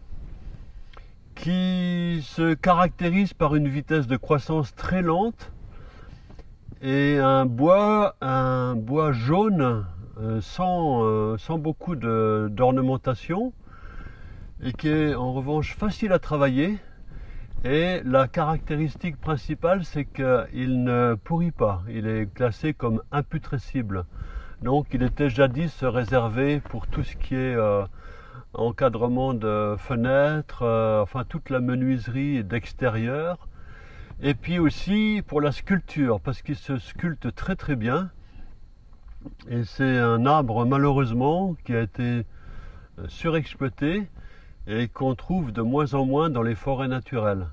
qui se caractérise par une vitesse de croissance très lente et un bois jaune sans beaucoup d'ornementation et qui est en revanche facile à travailler. Et la caractéristique principale, c'est qu'il ne pourrit pas, il est classé comme imputrescible. Donc il était jadis réservé pour tout ce qui est encadrement de fenêtres, enfin toute la menuiserie d'extérieur. Et puis aussi pour la sculpture, parce qu'il se sculpte très très bien. Et c'est un arbre malheureusement qui a été surexploité et qu'on trouve de moins en moins dans les forêts naturelles.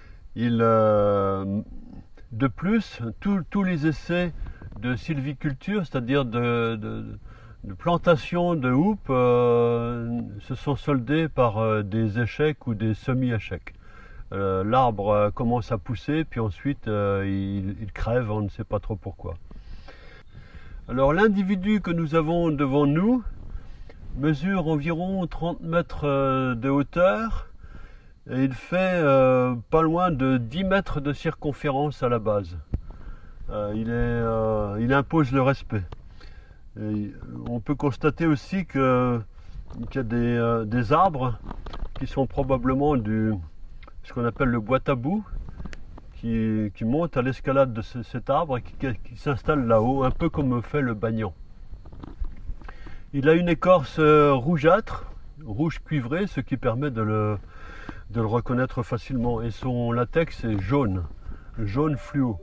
De plus, tous les essais de sylviculture, c'est-à-dire de plantation de houppes, se sont soldés par des échecs ou des semi-échecs. L'arbre commence à pousser, puis ensuite il crève, on ne sait pas trop pourquoi. Alors l'individu que nous avons devant nous mesure environ 30 mètres de hauteur et il fait pas loin de 10 mètres de circonférence à la base. Il impose le respect. Et on peut constater aussi qu'il y a des arbres qui sont probablement ce qu'on appelle le bois tabou, qui monte à l'escalade de cet arbre et qui s'installe là-haut, un peu comme fait le bagnan. Il a une écorce rougeâtre, rouge cuivré, ce qui permet de le reconnaître facilement. Et son latex est jaune fluo.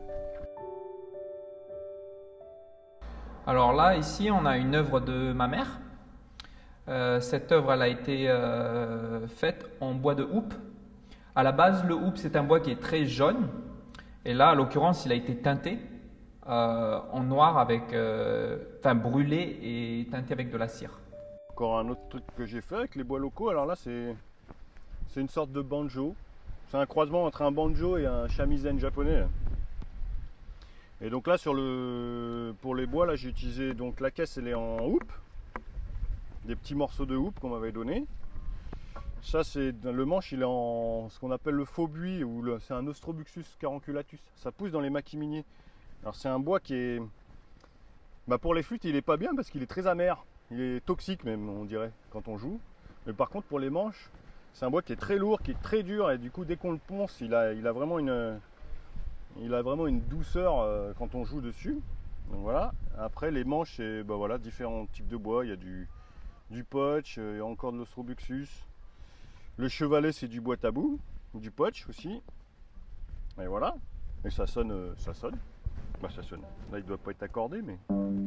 Alors là, ici, on a une œuvre de ma mère. Cette œuvre, elle a été faite en bois de houppe. À la base, le houppe, c'est un bois qui est très jaune. Et là, à l'occurrence, il a été teinté en noir, brûlé et teinté avec de la cire. Encore un autre truc que j'ai fait avec les bois locaux, alors là, c'est une sorte de banjo. C'est un croisement entre un banjo et un shamisen japonais. Et donc là, pour les bois, là, j'ai utilisé, donc la caisse, elle est en houppe. Des petits morceaux de houppe qu'on m'avait donné. Ça, c'est le manche, il est en ce qu'on appelle le faux buis, ou c'est un Ostrobuxus carunculatus. Ça pousse dans les maquis miniers. Alors c'est un bois qui est, pour les flûtes, il est pas bien parce qu'il est très amer. Il est toxique même, on dirait, quand on joue. Mais par contre, pour les manches, c'est un bois qui est très lourd, qui est très dur, et du coup, dès qu'on le ponce, il a vraiment une douceur quand on joue dessus. Donc voilà. Après, les manches, c'est voilà, différents types de bois. Il y a du potch, il y a encore de l'Ostrobuxus. Le chevalet, c'est du bois tabou, du potch aussi. Et voilà. Et ça sonne. Ça sonne. Ça sonne. Là, il ne doit pas être accordé, mais.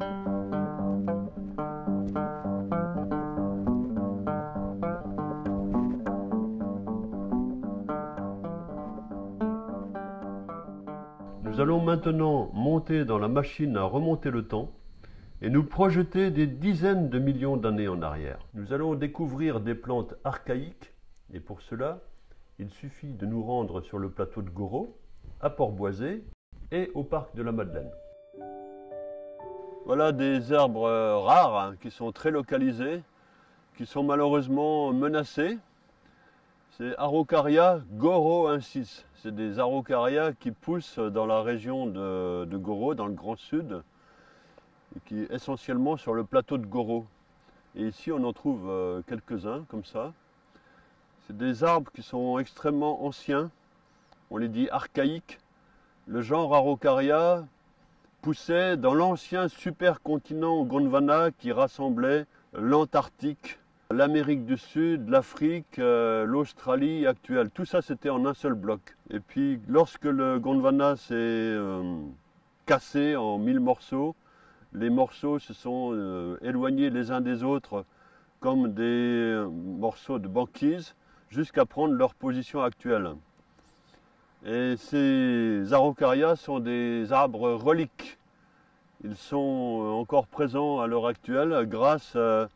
Nous allons maintenant monter dans la machine à remonter le temps et nous projeter des dizaines de millions d'années en arrière. Nous allons découvrir des plantes archaïques. Et pour cela, il suffit de nous rendre sur le plateau de Goro, à Port-Boisé et au parc de la Madeleine. Voilà des arbres rares qui sont très localisés, qui sont malheureusement menacés. C'est Araucaria goroensis. C'est des araucarias qui poussent dans la région de Goro, dans le Grand Sud, et qui est essentiellement sur le plateau de Goro. Et ici, on en trouve quelques-uns comme ça. C'est des arbres qui sont extrêmement anciens, on les dit archaïques. Le genre Araucaria poussait dans l'ancien supercontinent Gondwana qui rassemblait l'Antarctique, l'Amérique du Sud, l'Afrique, l'Australie actuelle. Tout ça, c'était en un seul bloc. Et puis, lorsque le Gondwana s'est cassé en 1000 morceaux, les morceaux se sont éloignés les uns des autres comme des morceaux de banquise, jusqu'à prendre leur position actuelle. Et ces Araucaria sont des arbres reliques. Ils sont encore présents à l'heure actuelle grâce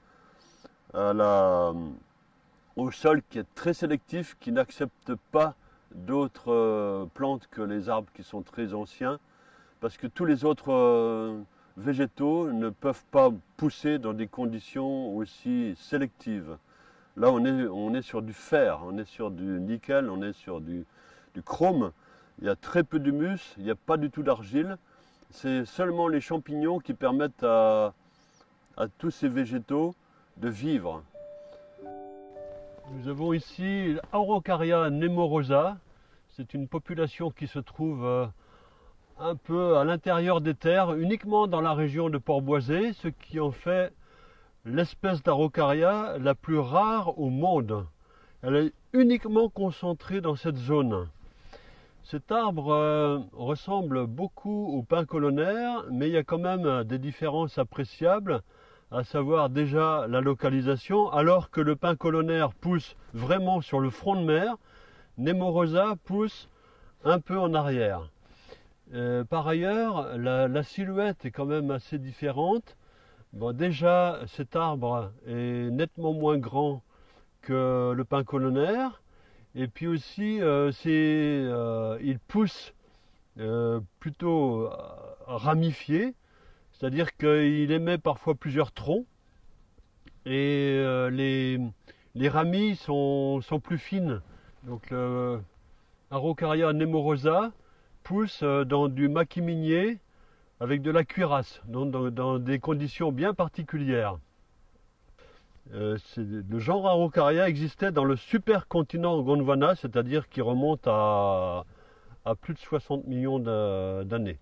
au sol qui est très sélectif, qui n'accepte pas d'autres plantes que les arbres qui sont très anciens, parce que tous les autres végétaux ne peuvent pas pousser dans des conditions aussi sélectives. Là, on est sur du fer, on est sur du nickel, on est sur du chrome. Il y a très peu d'humus, il n'y a pas du tout d'argile. C'est seulement les champignons qui permettent à tous ces végétaux de vivre. Nous avons ici Araucaria nemorosa. C'est une population qui se trouve un peu à l'intérieur des terres, uniquement dans la région de Port-Boisé, ce qui en fait l'espèce d'Araucaria la plus rare au monde. Elle est uniquement concentrée dans cette zone. Cet arbre ressemble beaucoup au pin colonnaire, mais il y a quand même des différences appréciables, à savoir déjà la localisation. Alors que le pin colonnaire pousse vraiment sur le front de mer, Nemorosa pousse un peu en arrière. Par ailleurs, la silhouette est quand même assez différente. Bon, déjà, cet arbre est nettement moins grand que le pin colonnaire. Et puis aussi, il pousse plutôt ramifié, c'est-à-dire qu'il émet parfois plusieurs troncs. Et les ramis sont plus fines. Donc le Araucaria nemorosa pousse dans du maquis minier avec de la cuirasse, dans des conditions bien particulières. Le genre Araucaria existait dans le supercontinent Gondwana, c'est-à-dire qui remonte à plus de 60 millions d'années.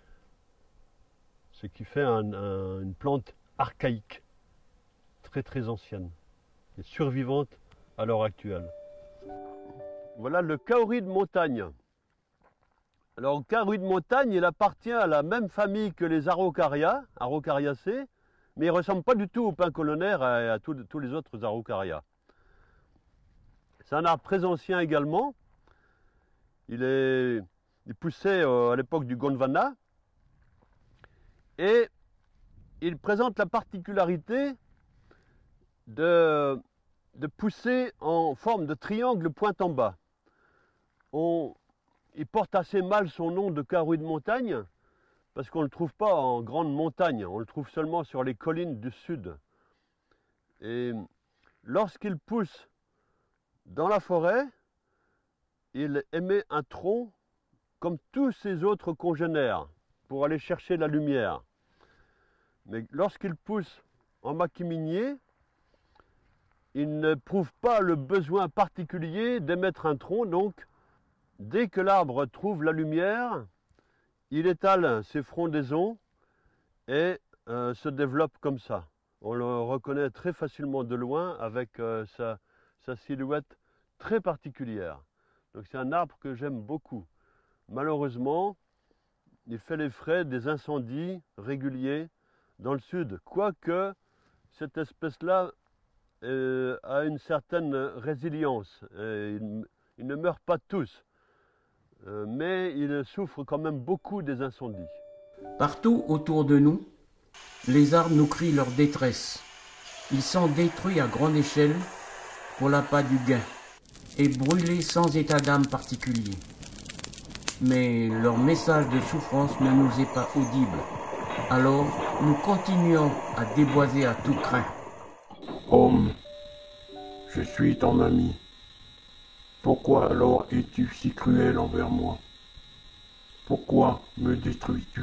Ce qui fait une plante archaïque, très ancienne, et survivante à l'heure actuelle. Voilà le kauri de montagne. Alors le kauri de montagne, il appartient à la même famille que les Araucaria, Araucariacées, mais il ne ressemble pas du tout au pin colonnaire et à tous les autres Araucaria. C'est un arbre très ancien également. Il poussait à l'époque du Gondwana. Et il présente la particularité de pousser en forme de triangle pointe en bas. Il porte assez mal son nom de kauri de montagne, parce qu'on ne le trouve pas en grande montagne, on le trouve seulement sur les collines du sud. Et lorsqu'il pousse dans la forêt, il émet un tronc comme tous ses autres congénères pour aller chercher la lumière. Mais lorsqu'il pousse en maquis minier, il n'éprouve pas le besoin particulier d'émettre un tronc, donc dès que l'arbre trouve la lumière, il étale ses frondaisons et se développe comme ça. On le reconnaît très facilement de loin avec sa silhouette très particulière. Donc c'est un arbre que j'aime beaucoup. Malheureusement, il fait les frais des incendies réguliers dans le sud, quoique cette espèce-là a une certaine résilience. Ils ne meurent pas tous, mais ils souffrent quand même beaucoup des incendies. Partout autour de nous, les arbres nous crient leur détresse. Ils sont détruits à grande échelle pour l'appât du gain et brûlés sans état d'âme particulier. Mais leur message de souffrance ne nous est pas audible. Alors, nous continuons à déboiser à tout crin. Homme, je suis ton ami. Pourquoi alors es-tu si cruel envers moi? Pourquoi me détruis-tu?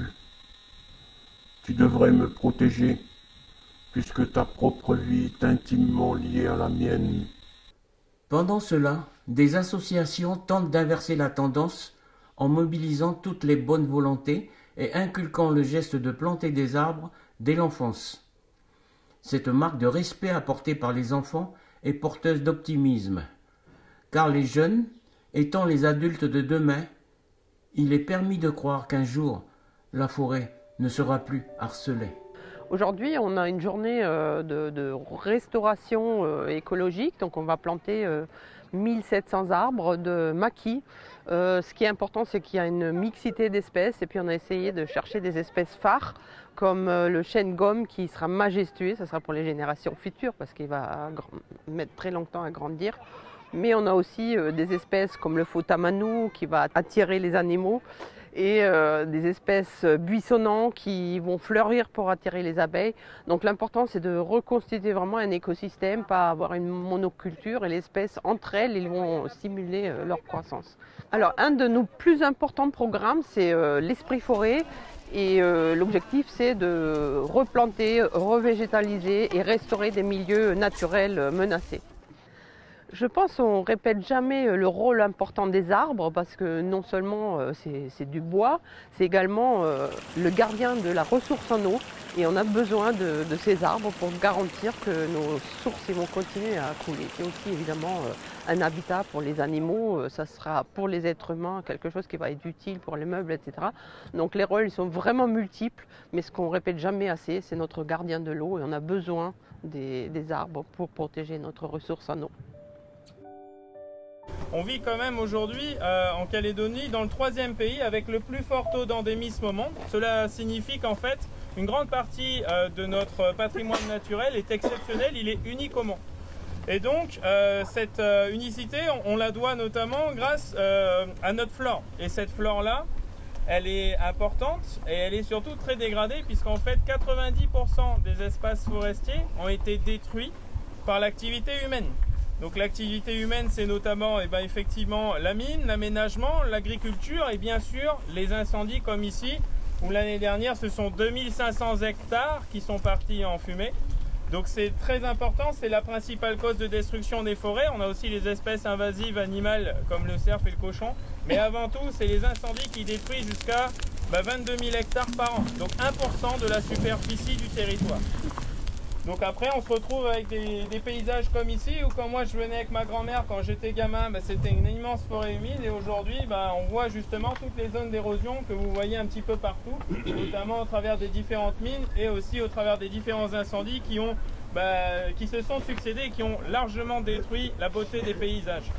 Tu devrais me protéger, puisque ta propre vie est intimement liée à la mienne. Pendant cela, des associations tentent d'inverser la tendance en mobilisant toutes les bonnes volontés et inculquant le geste de planter des arbres dès l'enfance. Cette marque de respect apportée par les enfants est porteuse d'optimisme, car les jeunes, étant les adultes de demain, il est permis de croire qu'un jour, la forêt ne sera plus harcelée. Aujourd'hui, on a une journée de restauration écologique, donc on va planter 1700 arbres de maquis. Ce qui est important, c'est qu'il y a une mixité d'espèces et puis on a essayé de chercher des espèces phares comme le chêne gomme qui sera majestueux, ça sera pour les générations futures parce qu'il va mettre très longtemps à grandir. Mais on a aussi des espèces comme le faux tamanu qui va attirer les animaux et des espèces buissonnantes qui vont fleurir pour attirer les abeilles. Donc l'important c'est de reconstituer vraiment un écosystème, pas avoir une monoculture et les espèces entre elles, ils vont stimuler leur croissance. Alors un de nos plus importants programmes c'est l'esprit forêt et l'objectif c'est de replanter, revégétaliser et restaurer des milieux naturels menacés. Je pense qu'on ne répète jamais le rôle important des arbres parce que non seulement c'est du bois, c'est également le gardien de la ressource en eau. Et on a besoin de ces arbres pour garantir que nos sources vont continuer à couler. C'est aussi évidemment un habitat pour les animaux, ça sera pour les êtres humains quelque chose qui va être utile pour les meubles, etc. Donc les rôles ils sont vraiment multiples, mais ce qu'on répète jamais assez, c'est notre gardien de l'eau et on a besoin des arbres pour protéger notre ressource en eau. On vit quand même aujourd'hui en Calédonie dans le 3e pays avec le plus fort taux d'endémisme au monde. Cela signifie qu'en fait, une grande partie de notre patrimoine naturel est exceptionnel, il est unique au monde. Et donc, cette unicité, on la doit notamment grâce à notre flore. Et cette flore-là, elle est importante et elle est surtout très dégradée puisqu'en fait, 90% des espaces forestiers ont été détruits par l'activité humaine. Donc l'activité humaine, c'est notamment effectivement la mine, l'aménagement, l'agriculture et bien sûr les incendies comme ici, où l'année dernière, ce sont 2500 hectares qui sont partis en fumée. Donc c'est très important, c'est la principale cause de destruction des forêts. On a aussi les espèces invasives animales comme le cerf et le cochon. Mais avant tout, c'est les incendies qui détruisent jusqu'à 22 000 hectares par an. Donc 1% de la superficie du territoire. Donc après on se retrouve avec des paysages comme ici où quand moi je venais avec ma grand-mère quand j'étais gamin, c'était une immense forêt humide et aujourd'hui on voit justement toutes les zones d'érosion que vous voyez un petit peu partout, notamment au travers des différentes mines et aussi au travers des différents incendies qui se sont succédés et qui ont largement détruit la beauté des paysages.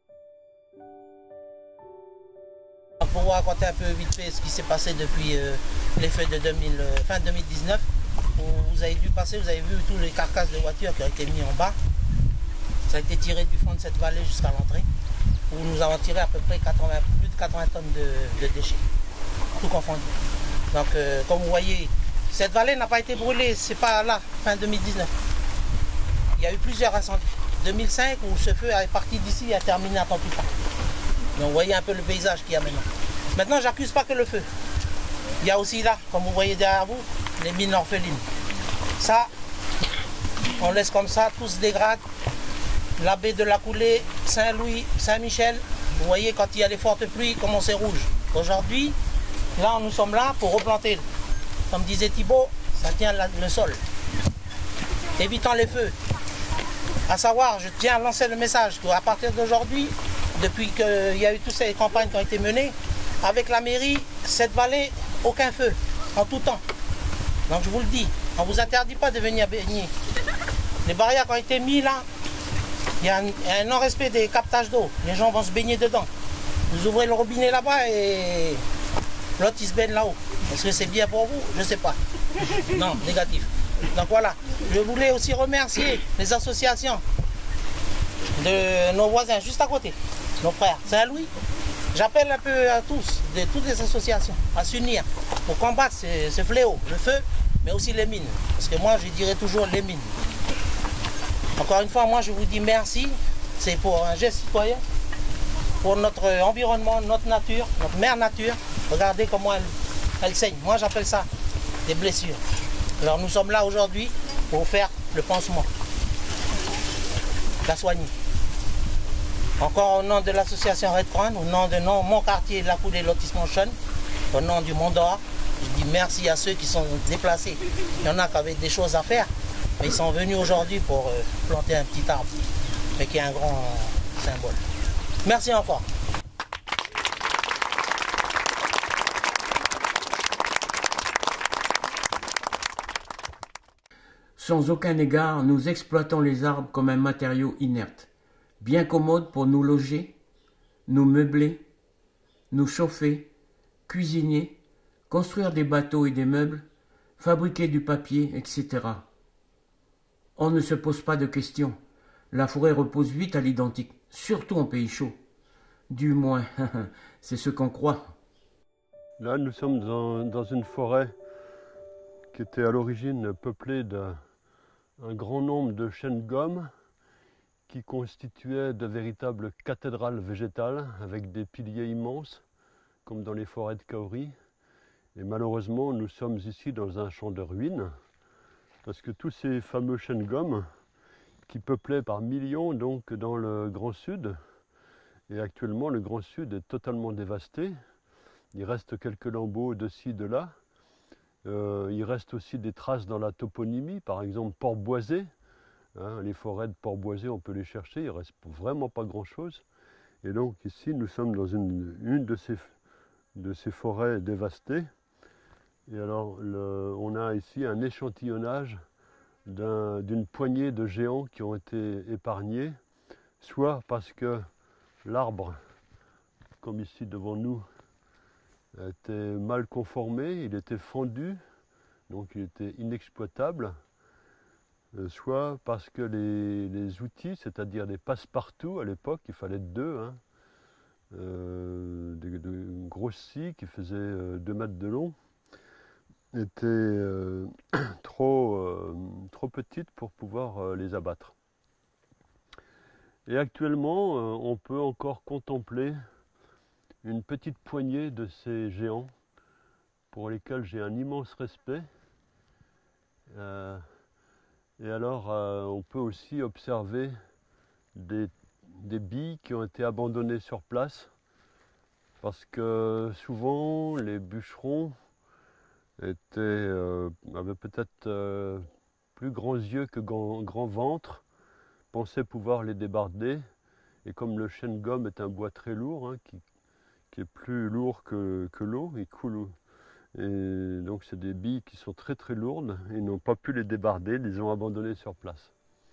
Pour vous raconter un peu vite fait ce qui s'est passé depuis les feux de fin 2019, vous avez dû passer, vous avez vu tous les carcasses de voitures qui ont été mis en bas. Ça a été tiré du fond de cette vallée jusqu'à l'entrée, où nous avons tiré à peu près plus de 80 tonnes de déchets, tout confondu. Donc comme vous voyez, cette vallée n'a pas été brûlée, c'est pas là, fin 2019. Il y a eu plusieurs incendies. 2005 où ce feu est parti d'ici et a terminé à temps plus tard. Donc vous voyez un peu le paysage qu'il y a maintenant. Maintenant, j'accuse pas que le feu. Il y a aussi là, comme vous voyez derrière vous, les mines orphelines. Ça, on laisse comme ça, tout se dégrade. La baie de la Coulée, Saint-Louis, Saint-Michel, vous voyez quand il y a les fortes pluies, comment c'est rouge. Aujourd'hui, là, nous sommes là pour replanter. Comme disait Thibault, ça tient le sol. Évitons les feux. À savoir, je tiens à lancer le message qu'à partir d'aujourd'hui, depuis qu'il y a eu toutes ces campagnes qui ont été menées, avec la mairie, cette vallée, aucun feu, en tout temps. Donc je vous le dis, on ne vous interdit pas de venir baigner. Les barrières qui ont été mises là, il y a un non-respect des captages d'eau. Les gens vont se baigner dedans. Vous ouvrez le robinet là-bas et l'autre il se baigne là-haut. Est-ce que c'est bien pour vous? Je ne sais pas. Non, négatif. Donc voilà, je voulais aussi remercier les associations de nos voisins juste à côté, nos frères Saint-Louis. J'appelle un peu à tous, de toutes les associations, à s'unir pour combattre ce fléau, le feu, mais aussi les mines. Parce que moi, je dirais toujours les mines. Encore une fois, moi, je vous dis merci. C'est pour un geste citoyen, pour notre environnement, notre nature, notre mère nature. Regardez comment elle saigne. Moi, j'appelle ça des blessures. Alors, nous sommes là aujourd'hui pour faire le pansement, la soigner. Encore au nom de l'association Red Crown, au nom de mon quartier de la Coulée Lotissement Chêne, au nom du Mont d'Or, je dis merci à ceux qui sont déplacés. Il y en a qui avaient des choses à faire, mais ils sont venus aujourd'hui pour planter un petit arbre, mais qui est un grand symbole. Merci encore. Sans aucun égard, nous exploitons les arbres comme un matériau inerte, bien commode pour nous loger, nous meubler, nous chauffer, cuisiner, construire des bateaux et des meubles, fabriquer du papier, etc. On ne se pose pas de questions. La forêt repose vite à l'identique, surtout en pays chaud. Du moins, c'est ce qu'on croit. Là, nous sommes dans une forêt qui était à l'origine peuplée d'un grand nombre de chênes gommes qui constituaient de véritables cathédrales végétales avec des piliers immenses, comme dans les forêts de Kauri. Et malheureusement, nous sommes ici dans un champ de ruines, parce que tous ces fameux chênes gommes qui peuplaient par millions donc dans le Grand Sud, et actuellement le Grand Sud est totalement dévasté. Il reste quelques lambeaux de ci, de là. Il reste aussi des traces dans la toponymie, par exemple Port-Boisé. Hein, les forêts de Port-Boisé, on peut les chercher, il ne reste vraiment pas grand-chose. Et donc ici, nous sommes dans une de ces forêts dévastées. Et alors, on a ici un échantillonnage d'une poignée de géants qui ont été épargnés, soit parce que l'arbre, comme ici devant nous, était mal conformé, il était fendu, donc il était inexploitable, soit parce que les outils, c'est-à-dire les passe-partout à l'époque, il fallait 2, hein, de grosses scies qui faisaient 2 mètres de long, étaient trop petites pour pouvoir les abattre. Et actuellement, on peut encore contempler une petite poignée de ces géants pour lesquels j'ai un immense respect. Et alors, on peut aussi observer des billes qui ont été abandonnées sur place parce que souvent les bûcherons avaient peut-être plus grands yeux que grand ventre, pensaient pouvoir les débarder, et comme le chêne-gomme est un bois très lourd, hein, qui est plus lourd que l'eau, il coule, et donc c'est des billes qui sont très très lourdes, ils n'ont pas pu les débarder, ils les ont abandonnées sur place.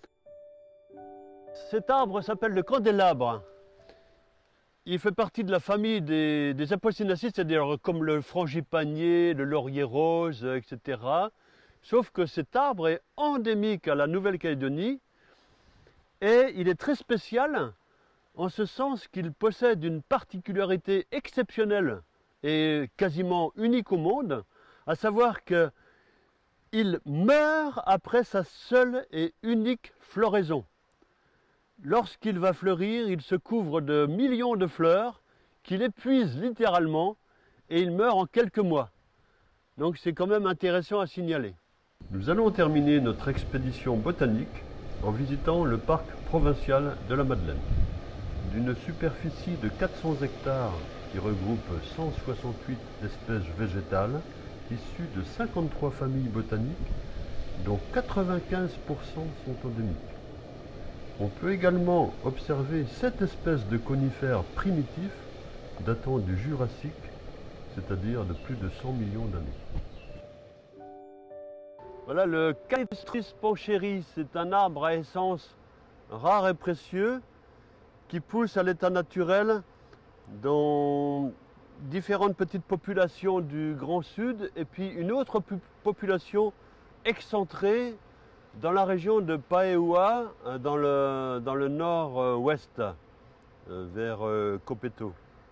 Cet arbre s'appelle le candélabre. Il fait partie de la famille des apocynaceae, c'est-à-dire comme le frangipanier, le laurier rose, etc. Sauf que cet arbre est endémique à la Nouvelle-Calédonie et il est très spécial en ce sens qu'il possède une particularité exceptionnelle et quasiment unique au monde, à savoir qu'il meurt après sa seule et unique floraison. Lorsqu'il va fleurir, il se couvre de millions de fleurs qu'il épuise littéralement et il meurt en quelques mois. Donc c'est quand même intéressant à signaler. Nous allons terminer notre expédition botanique en visitant le parc provincial de la Madeleine. D'une superficie de 400 hectares qui regroupe 168 espèces végétales issues de 53 familles botaniques, dont 95% sont endémiques. On peut également observer 7 espèces de conifères primitifs datant du Jurassique, c'est-à-dire de plus de 100 millions d'années. Voilà, le Calypsis pancheri, c'est un arbre à essence rare et précieux qui pousse à l'état naturel dans différentes petites populations du Grand Sud et puis une autre population excentrée dans la région de Paeua, dans le nord-ouest, vers Copeto.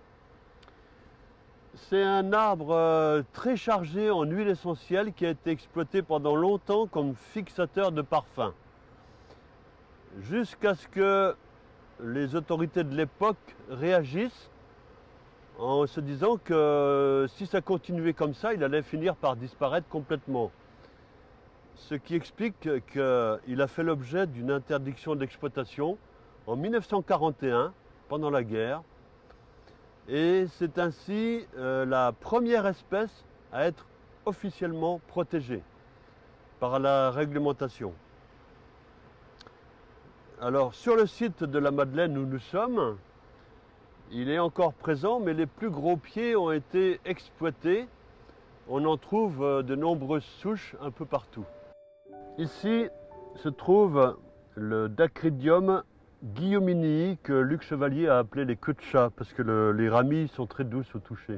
C'est un arbre très chargé en huile essentielle qui a été exploité pendant longtemps comme fixateur de parfum. Jusqu'à ce que les autorités de l'époque réagissent en se disant que si ça continuait comme ça, il allait finir par disparaître complètement. Ce qui explique qu'il a fait l'objet d'une interdiction d'exploitation en 1941, pendant la guerre. Et c'est ainsi la première espèce à être officiellement protégée par la réglementation. Alors, sur le site de la Madeleine où nous sommes, il est encore présent, mais les plus gros pieds ont été exploités. On en trouve de nombreuses souches un peu partout. Ici se trouve le Dacrydium guillauminii que Luc Chevalier a appelé les queues de chat parce que les ramilles sont très douces au toucher.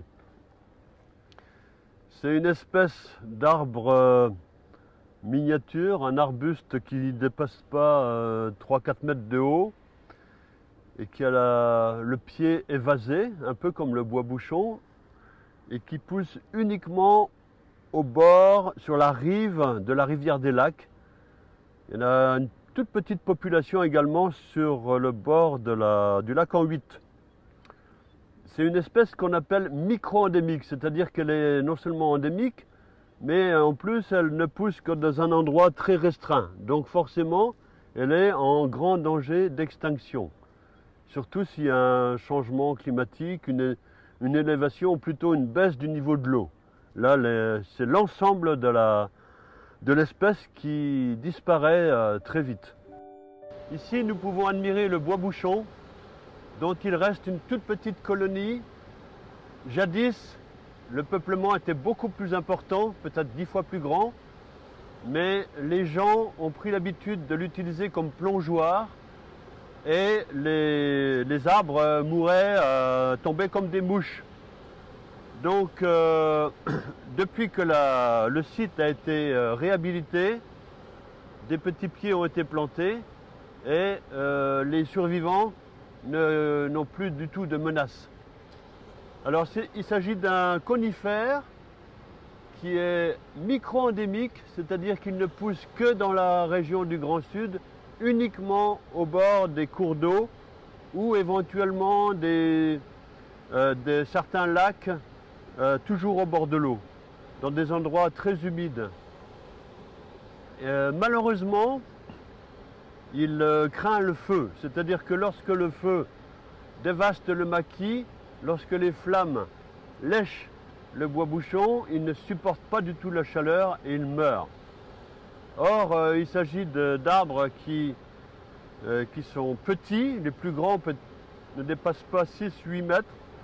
C'est une espèce d'arbre miniature, un arbuste qui ne dépasse pas 3-4 mètres de haut et qui a le pied évasé, un peu comme le bois-bouchon, et qui pousse uniquement au bord, sur la rive de la rivière des Lacs. Il y en a une toute petite population également sur le bord du lac en 8. C'est une espèce qu'on appelle micro-endémique, c'est-à-dire qu'elle est non seulement endémique, mais en plus elle ne pousse que dans un endroit très restreint. Donc forcément, elle est en grand danger d'extinction. Surtout s'il y a un changement climatique, une élévation ou plutôt une baisse du niveau de l'eau. Là, c'est l'ensemble de l'espèce qui disparaît très vite. Ici, nous pouvons admirer le bois-bouchon, dont il reste une toute petite colonie. Jadis, le peuplement était beaucoup plus important, peut-être 10 fois plus grand, mais les gens ont pris l'habitude de l'utiliser comme plongeoir et les arbres mouraient, tombaient comme des mouches. Donc, depuis que le site a été réhabilité, des petits pieds ont été plantés et les survivants n'ont plus du tout de menace. Alors, il s'agit d'un conifère qui est micro-endémique, c'est-à-dire qu'il ne pousse que dans la région du Grand Sud, uniquement au bord des cours d'eau ou éventuellement certains lacs, toujours au bord de l'eau, dans des endroits très humides. Malheureusement, il craint le feu, c'est-à-dire que lorsque le feu dévaste le maquis, lorsque les flammes lèchent le bois-bouchon, il ne supporte pas du tout la chaleur et il meurt. Or, il s'agit d'arbres qui sont petits, les plus grands ne dépassent pas 6-8 mètres,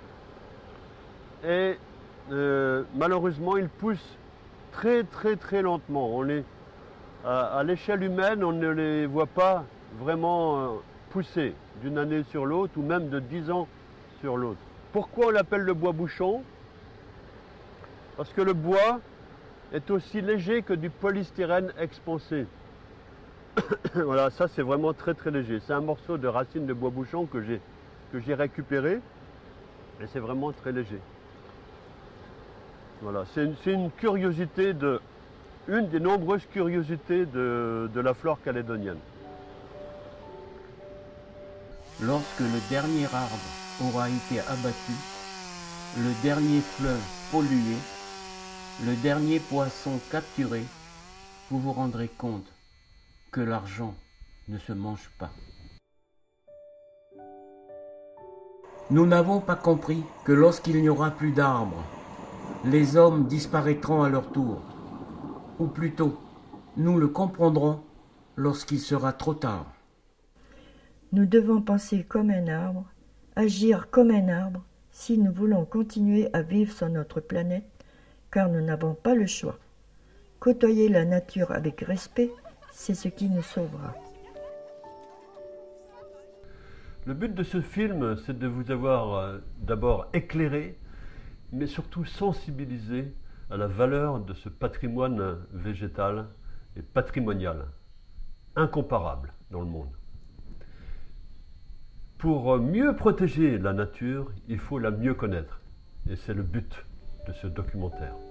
et malheureusement, ils poussent très très très lentement. À l'échelle humaine, on ne les voit pas vraiment pousser d'une année sur l'autre ou même de 10 ans sur l'autre. Pourquoi on l'appelle le bois-bouchon? Parce que le bois est aussi léger que du polystyrène expansé. Voilà, ça c'est vraiment très très léger. C'est un morceau de racine de bois-bouchon que j'ai récupéré et c'est vraiment très léger. Voilà, c'est une curiosité une des nombreuses curiosités de la flore calédonienne. Lorsque le dernier arbre aura été abattu, le dernier fleuve pollué, le dernier poisson capturé, vous vous rendrez compte que l'argent ne se mange pas. Nous n'avons pas compris que lorsqu'il n'y aura plus d'arbres, les hommes disparaîtront à leur tour. Ou plutôt, nous le comprendrons lorsqu'il sera trop tard. Nous devons penser comme un arbre, agir comme un arbre, si nous voulons continuer à vivre sur notre planète, car nous n'avons pas le choix. Côtoyer la nature avec respect, c'est ce qui nous sauvera. Le but de ce film, c'est de vous avoir d'abord éclairé, mais surtout sensibilisé à la valeur de ce patrimoine végétal et patrimonial, incomparable dans le monde. Pour mieux protéger la nature, il faut la mieux connaître. Et c'est le but de ce documentaire.